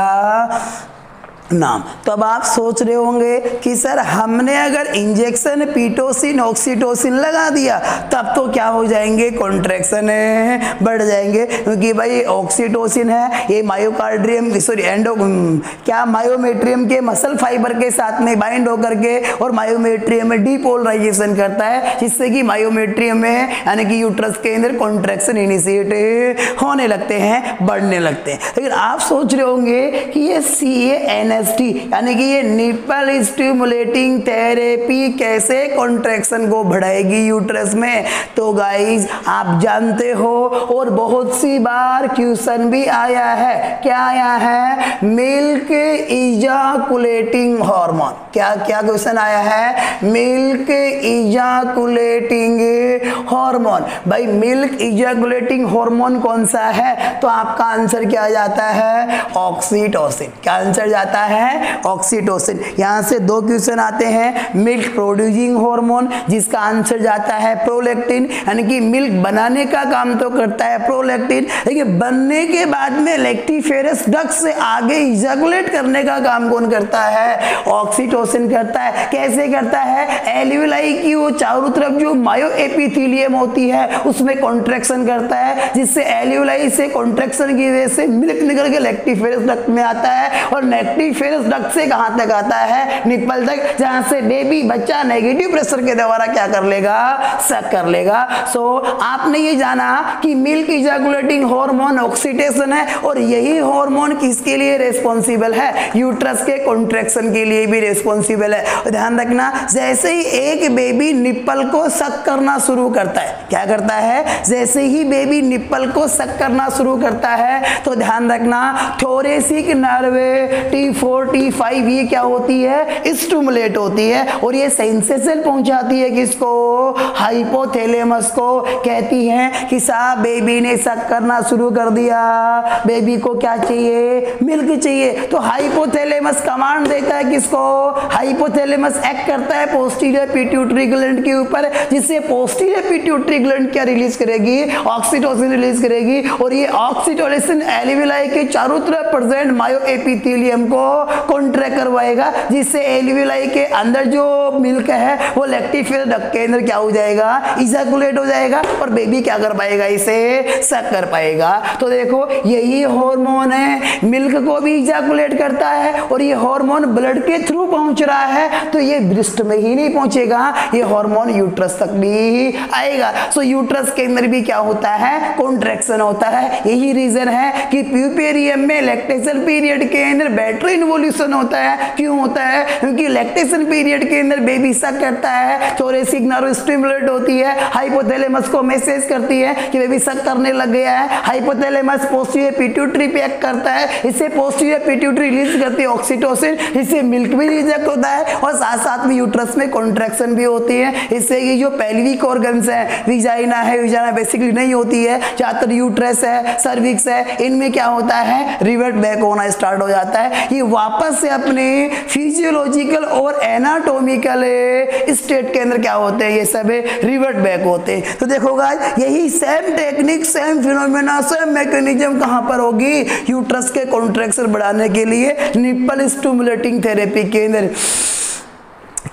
नाम। तो अब आप सोच रहे होंगे कि सर हमने अगर इंजेक्शन पीटोसिन ऑक्सीटोसिन लगा दिया तब तो क्या हो जाएंगे, कॉन्ट्रैक्शन बढ़ जाएंगे, क्योंकि भाई ऑक्सीटोसिन है ये मायोकार्डियम सॉरी एंडो क्या मायोमेट्रियम के मसल फाइबर के साथ में बाइंड होकर के और मायोमेट्रियम में डीपोलराइजेशन करता है, जिससे कि मायोमेट्रियम में यानी कि यूट्रस के अंदर कॉन्ट्रैक्शन इनिशिएट होने लगते हैं, बढ़ने लगते हैं। लेकिन आप सोच रहे होंगे कि ये सी एन यानी कि ये निप्पल स्टिमुलेटिंग थेरेपी कैसे कॉन्ट्रैक्शन को बढ़ाएगी यूट्रस में। तो गाइस आप जानते हो और बहुत सी बार क्वेश्चन भी आया है, क्या आया है, मिल्क इजाकुलेटिंग हार्मोन। क्या क्या क्वेश्चन आया है, मिल्क इजाकुलेटिंग हार्मोन। भाई मिल्क इजाकुलेटिंग हार्मोन कौन सा है, तो आपका आंसर क्या जाता है, ऑक्सीटोसिन। क्या आंसर जाता है, ऑक्सीटोसिन। यहां से दो क्वेश्चन आते हैं, मिल्क प्रोड्यूसिंग हार्मोन जिसका आंसर जाता है प्रोलैक्टिन, यानी कि मिल्क बनाने का काम तो करता है प्रोलैक्टिन, लेकिन बनने के बाद में लैक्टिफेरस डक्ट से आगे इजैकुलेट करने का काम कौन करता है, ऑक्सीटोसिन करता है। कैसे करता है, एल्वियोलाई की वो चारों तरफ जो मायो एपिथेलियम होती है उसमें कॉन्ट्रैक्शन करता है, जिससे एल्वियोलाई से कॉन्ट्रैक्शन की वजह से मिल्क निकल के लैक्टिफेरस डक्ट में आता है, और लैक्टिफेरस डक्ट से कहां तक आता है, निप्पल तक, जहां से बेबी बच्चा नेगेटिव प्रेशर के द्वारा क्या कर लेगा, सक कर लेगा। सो so, आपने ये जाना कि मिल्क इजैकुलेटिंग हार्मोन ऑक्सीटोसिन है, और यही हार्मोन किसके लिए रिस्पॉन्सिबल है, यूट्रस के कॉन्ट्रैक्शन के लिए भी रिस्पॉन्सिबल है। ध्यान रखना, जैसे ही एक बेबी निप्पल को सक करना शुरू करता है, क्या करता है, जैसे ही बेबी निप्पल को सक करना शुरू करता है, तो ध्यान रखना thoracic nerve T four T five ये क्या होती है, स्टिमुलेट होती है, और ये सेंसेशन पहुंचाती है किसको, हाइपोथैलेमस को। कहती हैं कि साहब बेबी ने सक करना शुरू कर दिया, बेबी को क्या चाहिए, मिल्क चाहिए। तो हाइपोथैलेमस कमांड देता है किसको, हाइपोथैलेमस एक्ट करता है पोस्टीरियर पिट्यूटरी ग्लैंड के ऊपर, जिससे पोस्टीरियर पिट्यूटरी ग्लैंड क्या रिलीज करेगी, ऑक्सीटोसिन रिलीज करेगी, और ये ऑक्सीटोसिन एल्वियोलाई के चारों तरफ प्रेजेंट मायो एपिथेलियम को कॉन्ट्रैक्ट करवाएगा, जिससे एल्वियोलाई के अंदर जो मिल्क है वो लैक्टिफेरस डक्ट के अंदर क्या हो जाएगा, इजैकुलेट हो जाएगा, और बेबी क्या कर पाएगा, इसे सक कर पाएगा। तो देखो यही हार्मोन है, मिल्क को भी इजैकुलेट करता है, और ये हार्मोन ब्लड के थ्रू पहुंच रहा है, तो ये ब्रेस्ट में ही नहीं पहुंचेगा, ये हार्मोन यूट्रस तक भी आएगा। सो यूट्रस के अंदर भी क्या होता है, कॉन्ट्रैक्शन होता है। यही रीजन है कि प्यूपेरियम में लैक्टेशन पीरियड के अंदर बेटर इन्वोल्यूशन होता है। क्यों होता है, क्योंकि लैक्टेशन पीरियड के अंदर बेबी सक करता है, थोरेसिक नर्व स्टिमुलेट होती है, हाइपोथैलेमस को मैसेज करती है कि बेबी सक करने लग गया है, हाइपोथैलेमस पोस्टीरियर पिट्यूटरी पे एक्ट करता है, इससे पोस्टीरियर पिट्यूटरी रिलीज करती है ऑक्सीटोसिन, इससे मिल्क भी रिजेक्ट होता है, और साथ साथ में यूट्रस में कॉन्ट्रैक्शन भी होती है। इससे ये जो पेल्विक ऑर्गन्स है, विजाइना है, विजाइना बेसिकली नहीं होती है, ज्यादातर यूट्रस है, सर्विक्स है, इनमें क्या होता है, रिवर्ट बैक होना स्टार्ट हो जाता है, ये वापस से अपने फिजियोलॉजिकल और एनाटॉमिकल स्टेट के अंदर क्या होते हैं, ये सब रिवर्ट बैक होते हैं। तो देखो गाइस यही same technique, same phenomena, same mechanism कहां पर होगी, यूट्रस के कॉन्ट्रैक्शन बढ़ाने के लिए निप्पल स्टिमुलेटिंग थेरेपी के अंदर।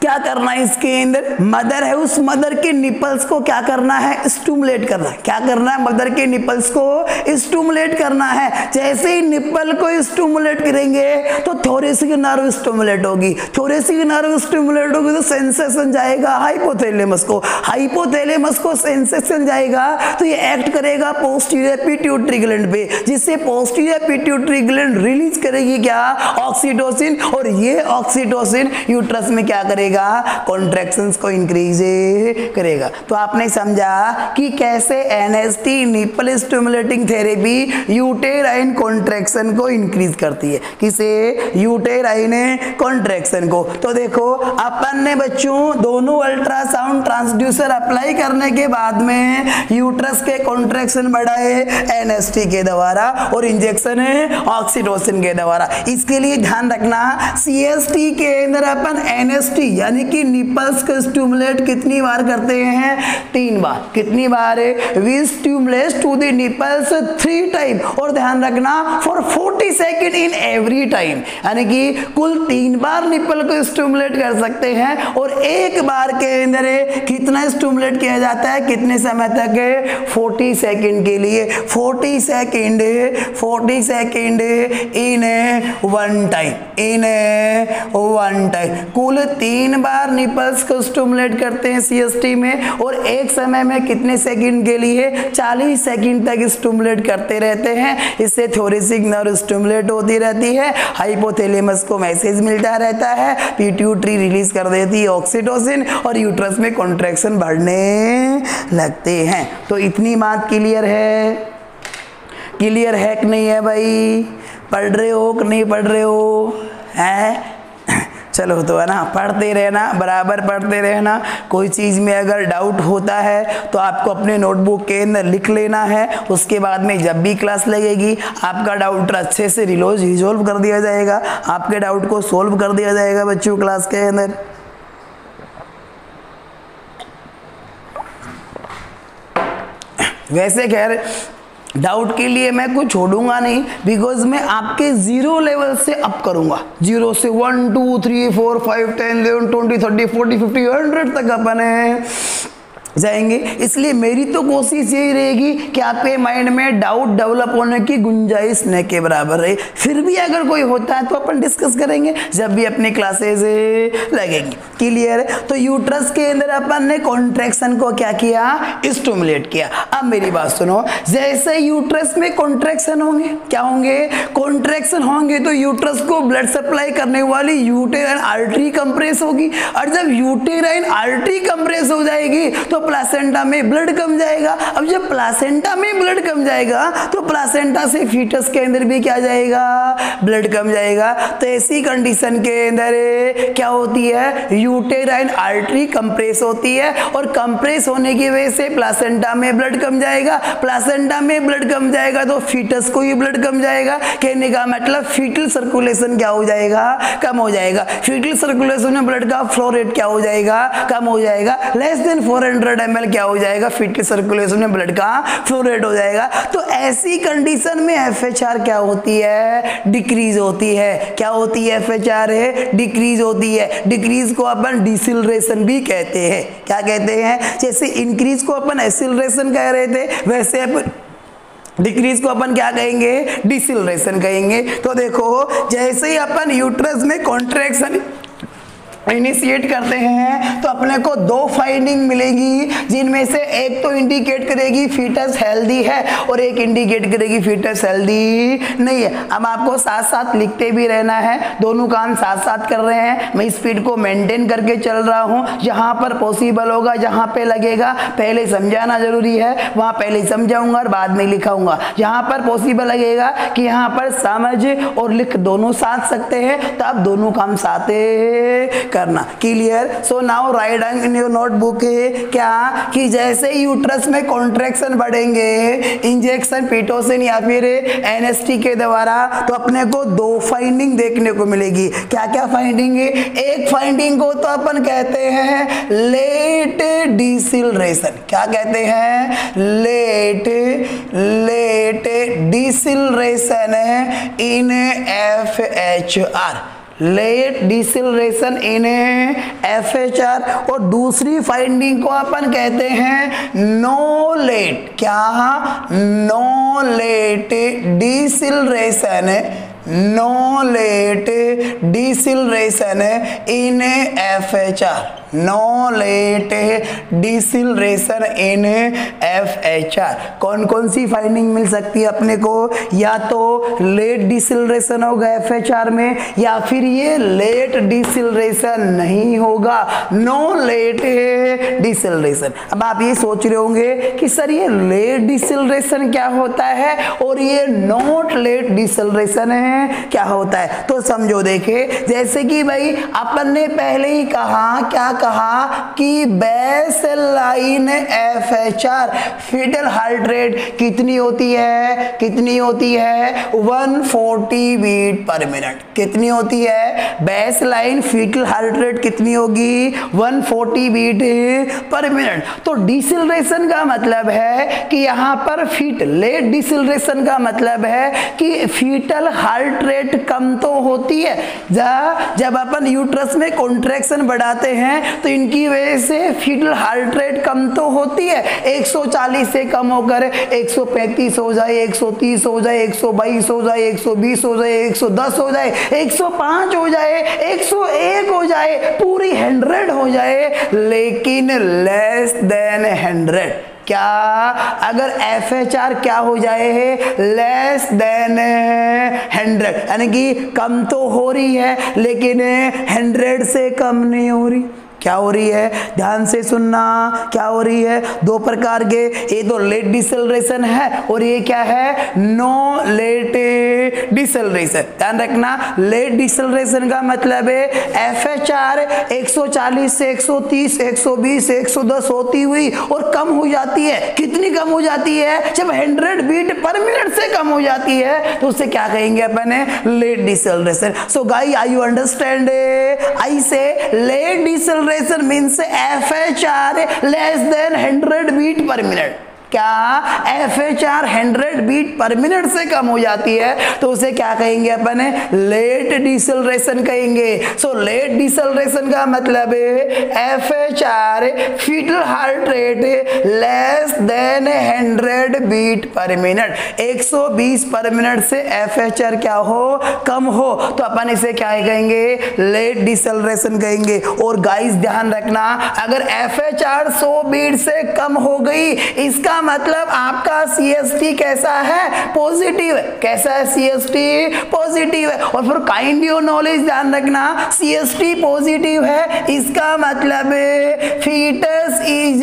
क्या करना है इसके अंदर, मदर है उस मदर के निपल्स को क्या करना है, स्टिमुलेट करना है। क्या करना है, मदर के निपल्स को स्टिमुलेट करना है। जैसे ही निपल को स्टिमुलेट करेंगे तो थोरेसिक नर्व स्टिमुलेट होगी, थोरेसिक नर्व स्टिमुलेट होगी तो सेंसेशन जाएगा हाइपोथैलेमस को, हाइपोथैलेमस को सेंसेशन जाएगा तो ये एक्ट करेगा पोस्टीरियर पिट्यूटरी ग्लैंड पे, जिससे पोस्टीरियर पिट्यूटरी ग्लैंड रिलीज करेगी क्या, ऑक्सीटोसिन, और ये ऑक्सीटोसिन यूट्रस में क्या करेगा, कॉन्ट्रैक्शंस को इंक्रीज करेगा। तो आपने समझा कि कैसे NST nipple stimulating therapy uterine contraction को इंक्रीज करती है। किसे, यूटेराइन कॉन्ट्रैक्शन को। तो देखो अपन ने बच्चों दोनों अल्ट्रासाउंड ट्रांसड्यूसर अप्लाई करने के बाद में यूट्रस के कॉन्ट्रैक्शन बढ़ाए एनएसटी के द्वारा और इंजेक्शन है ऑक्सीटोसिन के द्वारा। इसके लिए ध्यान रखना सीएसटी के अंदर अपन एनएसटी यानी कि निपल्स को स्टिमुलेट कितनी बार करते हैं, तीन बार। कितनी बार, we stimulate to the nipples three time, और ध्यान रखना for forty second in every time, यानी कि कुल तीन बार निपल को स्टिमुलेट कर सकते हैं। और एक बार के अंदर कितना स्टिमुलेट किया जाता है, कितने समय तक, फोर्टी सेकेंड के लिए, forty second forty second in one time, in one time. कुल तीन बार निपल्स को स्टिमुलेट करते हैं सीएसटी में, और एक समय में कितने सेकंड के लिए, चालीस सेकंड तक स्टिमुलेट करते रहते हैं। इससे थोरेसिक नर्व स्टिमुलेट होती रहती है, हाइपोथैलेमस को मैसेज मिलता रहता है, पिट्यूटरी रिलीज कर देती है ऑक्सीटोसिन, और यूट्रस में कॉन्ट्रैक्शन बढ़ने लगते हैं। तो इतनी बात क्लियर है, क्लियर है कि नहीं है भाई, पढ़ रहे हो कि नहीं पढ़ रहे हो, है? चलो तो है ना, पढ़ते रहना, बराबर पढ़ते रहना। कोई चीज़ में अगर डाउट होता है तो आपको अपने नोटबुक के अंदर लिख लेना है, उसके बाद में जब भी क्लास लगेगी आपका डाउट अच्छे से रिलोज रिजोल्व कर दिया जाएगा, आपके डाउट को सोल्व कर दिया जाएगा बच्चों क्लास के अंदर। वैसे खैर डाउट के लिए मैं कुछ छोड़ूंगा नहीं, बिकॉज मैं आपके जीरो लेवल से अप करूंगा, जीरो से one two three four five ten eleven twenty thirty forty fifty hundred तक अपन जाएंगे। इसलिए मेरी तो कोशिश यही रहेगी कि आपके माइंड में डाउट डेवलप होने की गुंजाइश न के बराबर रहे। फिर भी अगर कोई होता है तो अपन डिस्कस करेंगे जब भी अपनी क्लासेस लगेंगी। क्लियर है? तो यूट्रस के अंदर अपन ने कॉन्ट्रैक्शन को क्या किया, स्टिमुलेट किया। अब मेरी बात सुनो, जैसे यूट्रस में कॉन्ट्रैक्शन होंगे, क्या होंगे, कॉन्ट्रैक्शन होंगे तो यूट्रस को ब्लड सप्लाई करने वाली यूटेराइन आर्टरी कंप्रेस होगी, और जब यूटेराइन आर्टरी कंप्रेस हो जाएगी तो प्लासेंटा में ब्लड कम जाएगा। अब जब प्लासेंटा में ब्लड कम जाएगा तो प्लासेंटा से फीटस के अंदर भी क्या जाएगा, ब्लड कम जाएगा। तो ऐसी कंडीशन के अंदर क्या होती है, यूटेराइन आर्टरी कंप्रेस होती है, और कंप्रेस होने की वजह से प्लासेंटा में ब्लड कम जाएगा। प्लासेंटा में ब्लड कम जाएगा तो फीटस को ही ब्लड कम जाएगा। कहने का मतलब फीटल सर्कुलेशन क्या हो जाएगा, कम हो जाएगा। फीटल सर्कुलेशन में ब्लड का फ्लो रेट क्या हो जाएगा, कम हो जाएगा। Less than four hundred M L क्या हो जाएगा, फीटल सर्कुलेशन में ब्लड का फ्लो रेट हो जाएगा। तो ऐसी कंडीशन में एफएचआर क्या होती है, डिक्रीज होती है। क्या होती है, एफएचआर है डिक्रीज होती है। डिक्रीज को अपन डिसिलरेशन भी कहते हैं। क्या कहते हैं, जैसे इंक्रीज को अपन एसिलरेशन कह रहे थे, वैसे अपन डिक्रीज को अपन क्या कहेंगे, डिसिलरेशन कहेंगे। तो देखो जैसे ही अपन यूट्रस में कॉन्ट्रैक्शन इनिशिएट करते हैं तो अपने को दो फाइंडिंग मिलेगी, जिनमें से एक तो इंडिकेट करेगी फीटस हेल्दी है और एक इंडिकेट करेगी फीटस हेल्दी नहीं है। अब आपको साथ साथ लिखते भी रहना है, दोनों काम साथ साथ कर रहे हैं। मैं स्पीड को मेंटेन करके चल रहा हूँ, जहाँ पर पॉसिबल होगा, जहाँ पे लगेगा पहले समझाना जरूरी है वहाँ पहले समझाऊंगा और बाद में लिखाऊंगा। जहाँ पर पॉसिबल लगेगा कि यहाँ पर समझ और लिख दोनों साथ सकते हैं तो आप दोनों काम साथ करना। Clear? So now write in your notebook क्या कि जैसे यूट्रस में कॉन्ट्रैक्शन बढ़ेंगे इंजेक्शन पिटोसिन या फिर एनएसटी के द्वारा, तो अपने को दो फाइंडिंग देखने को मिलेगी। क्या क्या फाइंडिंग है? एक फाइंडिंग को तो अपन कहते हैं लेट डिसिलरेशन। क्या कहते हैं? Late late deceleration in F H R. Late deceleration in F H R, और दूसरी फाइंडिंग को अपन कहते हैं नो लेट, क्या, no late deceleration, no late deceleration in F H R, no late deceleration in F H R. कौन कौन सी फाइंडिंग मिल सकती है अपने को, या तो लेट डिसेलरेशन होगा एफ एच आर में, या फिर ये लेट डिसेलरेशन नहीं होगा, नो लेट डिसेलरेशन। अब आप ये सोच रहे होंगे कि सर ये लेट डिसेलरेशन क्या होता है और ये नॉट लेट डिसेलरेशन है क्या होता है, तो समझो। देखे जैसे कि भाई अपन ने पहले ही कहा, क्या कहा कि baseline F H R fetal heart rate कितनी होती है, कितनी होती है एक सौ चालीस बीट पर मिनट, कितनी होती है बेसलाइन फीटल हार्ट रेट कितनी होगी, एक सौ चालीस बीट पर मिनट। तो डिसेलरेशन का मतलब है कि यहां पर फीट, लेट डिसेलरेशन का मतलब है कि फीटल हार्ट रेट कम तो होती है, जब अपन यूट्रस में कॉन्ट्रैक्शन बढ़ाते हैं तो इनकी वजह से फीटल हार्ट रेट कम तो होती है, एक सौ चालीस से कम होकर एक सौ पैंतीस हो जाए, एक सौ तीस हो जाए, एक सौ बाईस हो जाए, एक सौ बीस हो जाए, एक सौ दस हो जाए, एक सौ पाँच हो जाए, एक सौ एक हो जाए, पूरी हंड्रेड हो जाए, लेकिन लेस देन हंड्रेड, क्या, अगर एफ एच आर क्या हो जाए है लेस देन हंड्रेड, यानी कि कम तो हो रही है लेकिन हंड्रेड से कम नहीं हो रही, क्या हो रही है, ध्यान से सुनना, क्या हो रही है, दो प्रकार के, ये तो लेट डिसेलरेशन है और ये क्या है, नो लेट डिसेलरेशन। ध्यान रखना, लेट डिसेलरेशन का मतलब है एफ एच आर एक सौ चालीस से एक सौ तीस, एक सौ बीस, एक सौ दस होती हुई और कम हो जाती है, कितनी कम हो जाती है, जब हंड्रेड बीट पर मिनट से कम हो जाती है तो उसे क्या कहेंगे अपन, late deceleration. So guys I you understand, I say late deceleration means F H R less than one hundred beat per minute, क्या F H R hundred beat per minute से कम हो जाती है तो उसे क्या कहेंगे अपन, लेट डिसेलरेशन कहेंगे। सो लेट डिसेलरेशन का मतलब है F H R fetal heart rate less than hundred beat per minute, एक सौ बीस पर मिनट से एफ एच आर क्या हो, कम हो, तो अपन इसे क्या कहेंगे, लेट डिसेलरेशन कहेंगे। और गाइस ध्यान रखना, अगर एफ एच आर सौ बीट से कम हो गई इसका मतलब आपका सी एस टी कैसा है, पॉजिटिव है, कैसा है, सी एस टी पॉजिटिव है। और फिर काइंड योर नॉलेज ध्यान रखना, सी एस टी पॉजिटिव है इसका मतलब fetus is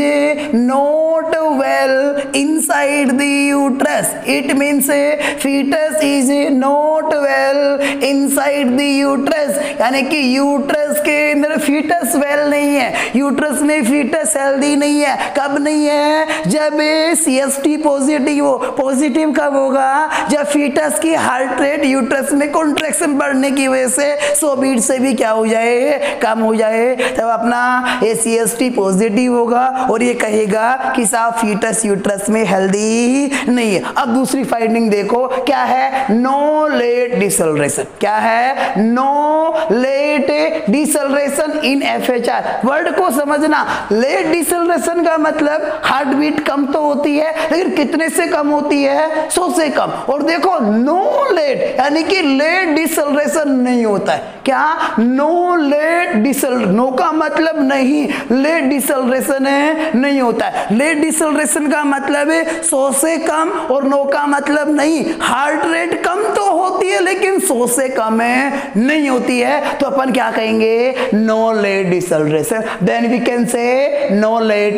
not well inside the uterus, it means fetus is not well inside the uterus, यानी कि यूट्रस के अंदर फीटस वेल नहीं है, यूट्रस में फीटस हेल्दी नहीं है। कब नहीं है, जब सी एस टी पॉजिटिव हो। पॉजिटिव कब होगा, जब फीटस की हार्ट रेट यूट्रस में कॉन्ट्रैक्शन बढ़ने की वजह से सौ बीट से भी क्या हो जाए, कम हो जाए, तब अपना ये सी एस टी पॉजिटिव होगा और ये कहेगा कि साहब फीटस यूट्रस में हेल्दी नहीं है। अब दूसरी फाइंडिंग देखो क्या है, नो लेट डिसेलरेशन, क्या है, no late deceleration in F H R. Word को समझना, लेट डिसेलरेशन का मतलब हार्ट बीट कम तो होती है लेकिन कितने से कम होती है, सौ से कम। और देखो नो लेट यानी कि लेट डिसेलरेशन नहीं होता है, क्या, नो लेट डिसेल, नो का मतलब नहीं, लेट डिसेलरेशन है नहीं होता है। लेट डिसेलरेशन का मतलब है सौ से कम और नो का मतलब नहीं, हार्ट रेट कम तो होती है लेकिन सौ से कम है नहीं होती है, तो अपन क्या कहेंगे, no late deceleration. Then we can say no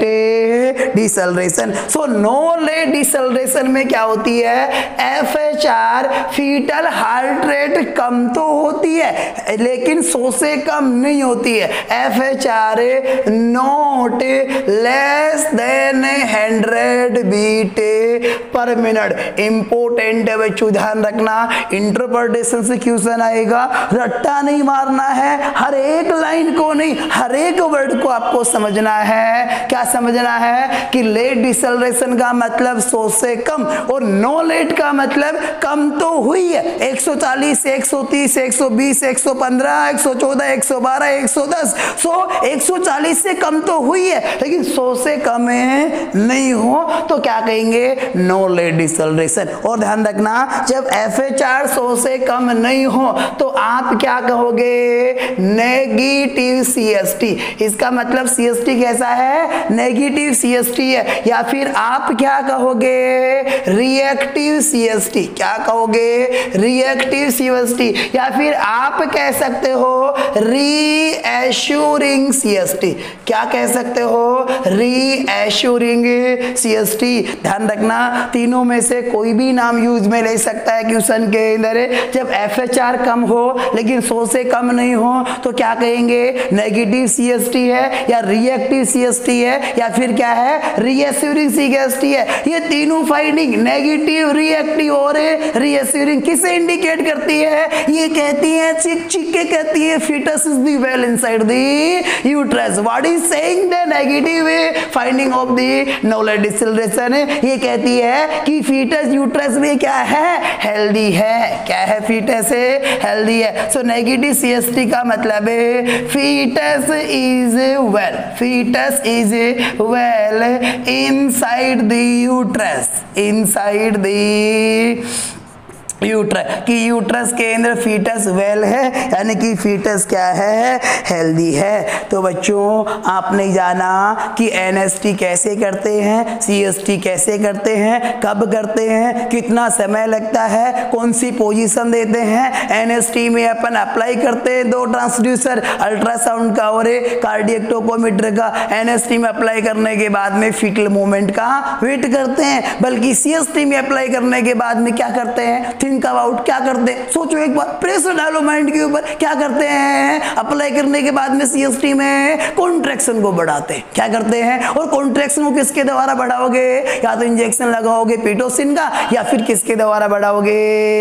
late deceleration. So no late deceleration में क्या होती है, F H R fetal heart rate कम तो होती है लेकिन सौ से कम नहीं होती है। F H R not less than hundred beat per minute. Important है बच्चों, ध्यान रखना, इंटरप्रिटेशन से क्वेश्चन आएगा, रट्टा नहीं मारना है, हर एक लाइन को नहीं, हर एक वर्ड को आपको समझना है। क्या समझना है कि लेट डिसेलरेशन का मतलब सौ से कम और नो लेट का मतलब कम तो हुई है, एक सौ चालीस, एक सौ तीस, एक सौ बीस, एक सौ पंद्रह, एक सौ चौदह, एक सौ बारह, एक सौ दस, सौ, एक सौ चालीस से कम तो हुई है, लेकिन सौ से कम नहीं हो तो क्या कहेंगे? No late deceleration. और ध्यान रखना, जब एफ एच आर सौ से कम नहीं हो तो आप क्या कहोगे? Negative C S T. इसका मतलब सी एस टी कैसा है? नेगेटिव सी एस टी है। या फिर आप क्या कहोगे? Reactive C S T. क्या कहोगे? Reactive C S T. या फिर आप कह सकते हो रीएश्योरिंग सी एस टी। क्या कह सकते हो? Reassuring C S T. ध्यान रखना, तीनों में से कोई भी नाम यूज में ले सकता है क्वेश्चन के अंदर। जब एफ एच आर कम हो लेकिन सौ से कम नहीं हो तो क्या कहेंगे? नेगेटिव सी एस टी है, या रिएक्टिव सी एस टी है, या फिर क्या है? रीएश्योरिंग सी एस टी है। ये तीनों फाइंडिंग नेगेटिव, रिएक्टिव और रीएश्योरिंग किसे इंडिकेट करती है? ये कहती है, चिक चिक के कहती है fetus is the well inside the uterus. What is saying the negative finding of the no let deceleration? ये कहती है कि fetus uterus में क्या है? हेल्दी है। क्या है? fetus हेल्दी है। So negative C S T का मतलब है fetus is well, fetus is well inside the uterus, inside the uterus, कि यूट्रस के अंदर फीटस वेल है, यानी कि फीटस क्या है? हेल्दी है। तो बच्चों आपने जाना कि एन एस टी कैसे करते हैं, सी एस टी कैसे करते हैं, कब करते हैं, कितना समय लगता है, कौन सी पोजीशन देते हैं। एन एस टी में अपन अप्लाई करते हैं दो ट्रांसड्यूसर, अल्ट्रासाउंड का और कार्डियक टोकोमीटर का। एन एस टी में अप्लाई करने के बाद में फीटल मूवमेंट का वेट करते हैं, बल्कि सी एस टी में अप्लाई करने के बाद में क्या करते हैं? Think about. क्या करते हैं? सोचो एक बार, प्रेशर डालो माइंड के ऊपर। क्या करते हैं? अप्लाई करने के बाद में सी एस टी में कॉन्ट्रैक्शन को बढ़ाते हैं। क्या करते हैं? और कॉन्ट्रैक्शन को किसके द्वारा बढ़ाओगे? या तो इंजेक्शन लगाओगे पिटोसिन का, या फिर किसके द्वारा बढ़ाओगे?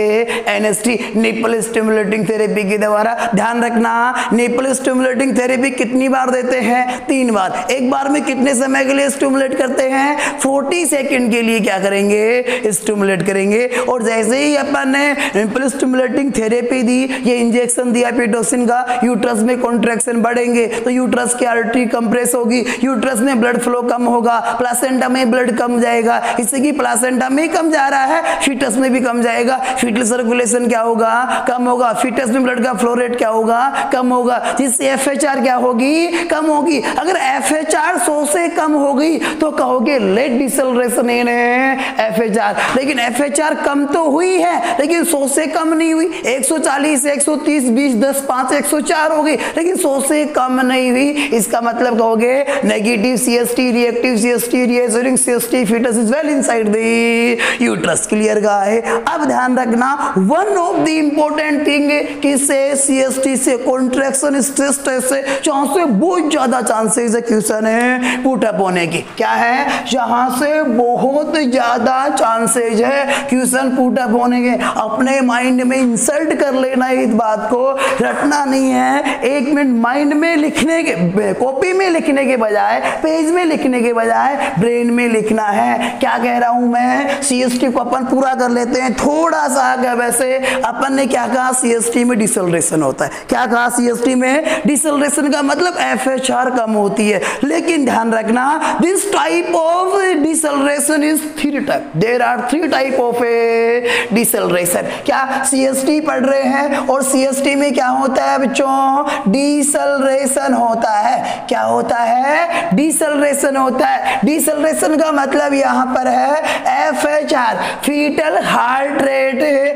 N S T, nipple stimulating therapy के द्वारा। ध्यान रखना, निपल स्टिमुलेटिंग थेरेपी कितनी बार देते हैं? तीन बार। एक बार में कितने समय के लिए स्टिमुलेट करते हैं? चालीस सेकंड के लिए क्या करेंगे? स्टिमुलेट करेंगे। और जैसे ही अपन ने निपल स्टिमुलेटिंग थेरेपी दी, ये इंजेक्शन दिया पिटोसिन का, यूट्रस में कॉन्ट्रैक्शन बढ़ेंगे तो यूट्रस की आर्टरी कंप्रेस होगी, यूट्रस में ब्लड फ्लो कम होगा, प्लासेंटा में ब्लड कम जाएगा। इससे कि प्लासेंटा में कम जा रहा है, फीटस में भी कम जाएगा। फीटल सर्कुलेशन क्या होगा? कम होगा। फीटस में ब्लड का फ्लो रेट क्या होगा? कम होगा, जिससे एफ एच आर क्या होगी? कम होगी। अगर एफ एच आर सौ से कम हो गई तो कहोगे late deceleration in F H R. लेकिन एफ एच आर कम तो हुई है, लेकिन सौ से कम नहीं हुई। एक सौ चालीस, एक सौ तीस, बीस, दस, पाँच, एक सौ चार हो गई, लेकिन सौ से कम नहीं हुई। इसका मतलब कहोगे negative C S T, reactive C S T, reassuring C S T, fetus is well inside the uterus। Clear का है। अब ध्यान रखना, one of the important thing किससे? सी एस टी से, कॉन्ट्रैक्शन स्ट्रेस टेस्ट से, जहां से बहुत ज्यादा चांसेस है क्वेश्चन है पुट अप होने की। क्या है? जहां से बहुत ज्यादा चांसेस है क्वेश्चन पुट अप होने के। अपने माइंड में इंसर्ट कर लेना है, इस बात को रटना नहीं है। एक मिनट माइंड में लिखने के, कॉपी में लिखने के बजाय, पेज में लिखने के बजाय ब्रेन में लिखना है। क्या कह रहा हूं मैं? सी एस टी को अपन पूरा कर लेते हैं, थोड़ा सा आगे। वैसे अपन ने क्या कहा? सी एस टी में डिसेलरेशन होता है। क्या कहा? सी एस टी में डिसेलरेशन का मतलब एफ एच आर कम होती है। लेकिन ध्यान रखना, this type of deceleration is three type, there are three type of a deceleration. क्या? सी एस टी पढ़ रहे हैं और सी एस टी में क्या होता है बच्चों? डिसेलरेशन होता है। क्या होता है? डिसेलरेशन होता है। डिसेलरेशन का मतलब यहां पर है F H R, fetal heart rate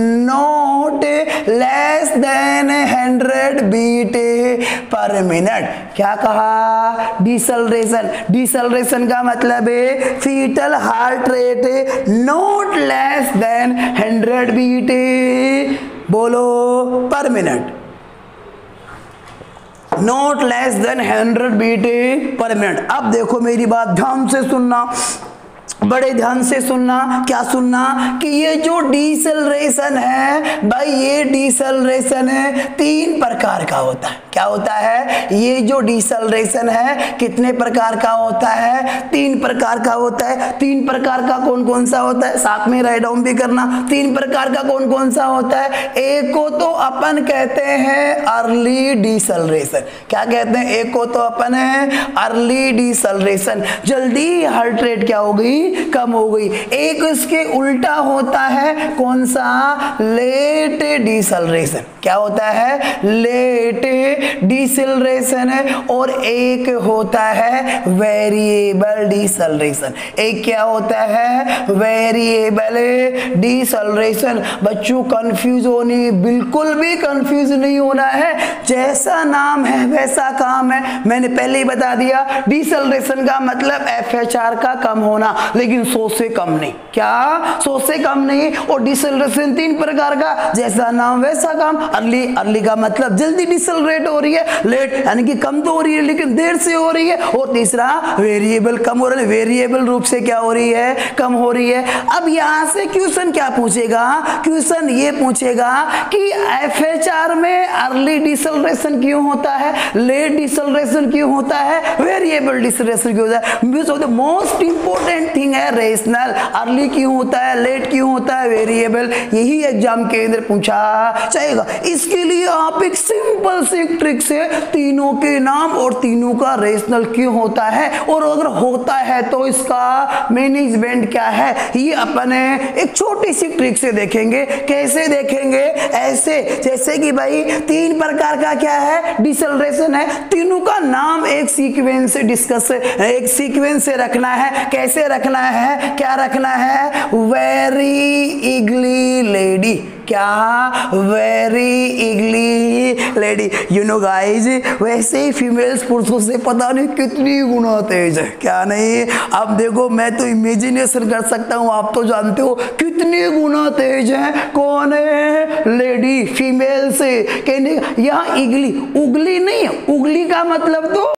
not less than hundred beat per minute. क्या कहा? डिसेलरेशन। डिसेलरेशन का मतलब है fetal heart rate not less than hundred beat, बोलो, per minute. Not less than hundred beat per minute. अब देखो मेरी बात ध्यान से सुनना। बड़े ध्यान से सुनना, क्या सुनना कि ये जो डिसेलरेशन है भाई, ये डिसेलरेशन है तीन प्रकार का होता है। क्या होता है? ये जो डिसेलरेशन है कितने प्रकार का होता है? तीन प्रकार का होता है। तीन प्रकार का कौन कौन सा होता है? साथ में राइट डाउन भी करना। तीन प्रकार का कौन कौन सा होता है? एक को तो अपन कहते हैं अर्ली डिसेलरेशन। क्या कहते हैं? एक को तो अपन है अर्ली डिसेलरेशन, जल्दी हार्ट रेट क्या हो गई? कम हो गई। एक इसके उल्टा होता है कौन सा? Late deceleration. क्या होता है? लेट डिसेलरेशन है। और एक होता है वेरिएबल डिसेलरेशन। एक क्या होता है? Variable deceleration. बच्चों कंफ्यूज होने, बिल्कुल भी कंफ्यूज नहीं होना है, जैसा नाम है वैसा काम है। मैंने पहले ही बता दिया डिसेलरेशन का मतलब एफ एच आर का कम होना, लेकिन सौ से कम नहीं। क्या? सौ से कम नहीं। और डिसेलरेशन तीन प्रकार का, जैसा नाम वैसा काम। अर्ली, अर्ली का मतलब जल्दी डिसेलरेट हो रही है। लेट यानी कि कम तो हो रही है लेकिन देर से हो रही है। और तीसरा वेरिएबल, कम हो रही है, वेरिएबल रूप से क्या हो रही है? कम हो रही है। अब यहां से क्वेश्चन क्या पूछेगा? क्वेश्चन ये पूछेगा कि एफ एच आर में अर्ली डिसेलरेशन क्यों होता है, लेट डिसेलरेशन क्यों होता है, वेरिएबल डिसेलरेशन क्यों होता है। मोस्ट इंपोर्टेंट थिंग है रेशनल। अर्ली क्यों होता है, लेट क्यों होता है, वेरिएबल। यही एग्जाम के अंदर पूछा जाएगा। इसके लिए आप एक सिंपल सी ट्रिक से तीनों के नाम और तीनों का रेशनल क्यों होता है, और अगर होता है तो इसका मैनेजमेंट क्या है, ये अपने एक छोटी सी ट्रिक से देखेंगे। कैसे देखेंगे? ऐसे जैसे कि भाई तीन प्रकार का क्या है? डिसेलरेशन है। तीनों का नाम एक सीक्वेंस से डिस्कस, एक सीक्वेंस से रखना है। कैसे रखना है? क्या रखना है? Very ugly lady. क्या? Very ugly lady. You know guys, वैसे ही फीमेल्स पुरुषों से पता नहीं कितनी गुना तेज है। क्या नहीं? अब देखो, मैं तो इमेजिनेशन कर सकता हूँ, आप तो जानते हो कितनी गुना तेज है। कौन है? लेडी, फीमेल से कहने। यहाँ इगली, उगली नहीं है। उगली का मतलब तो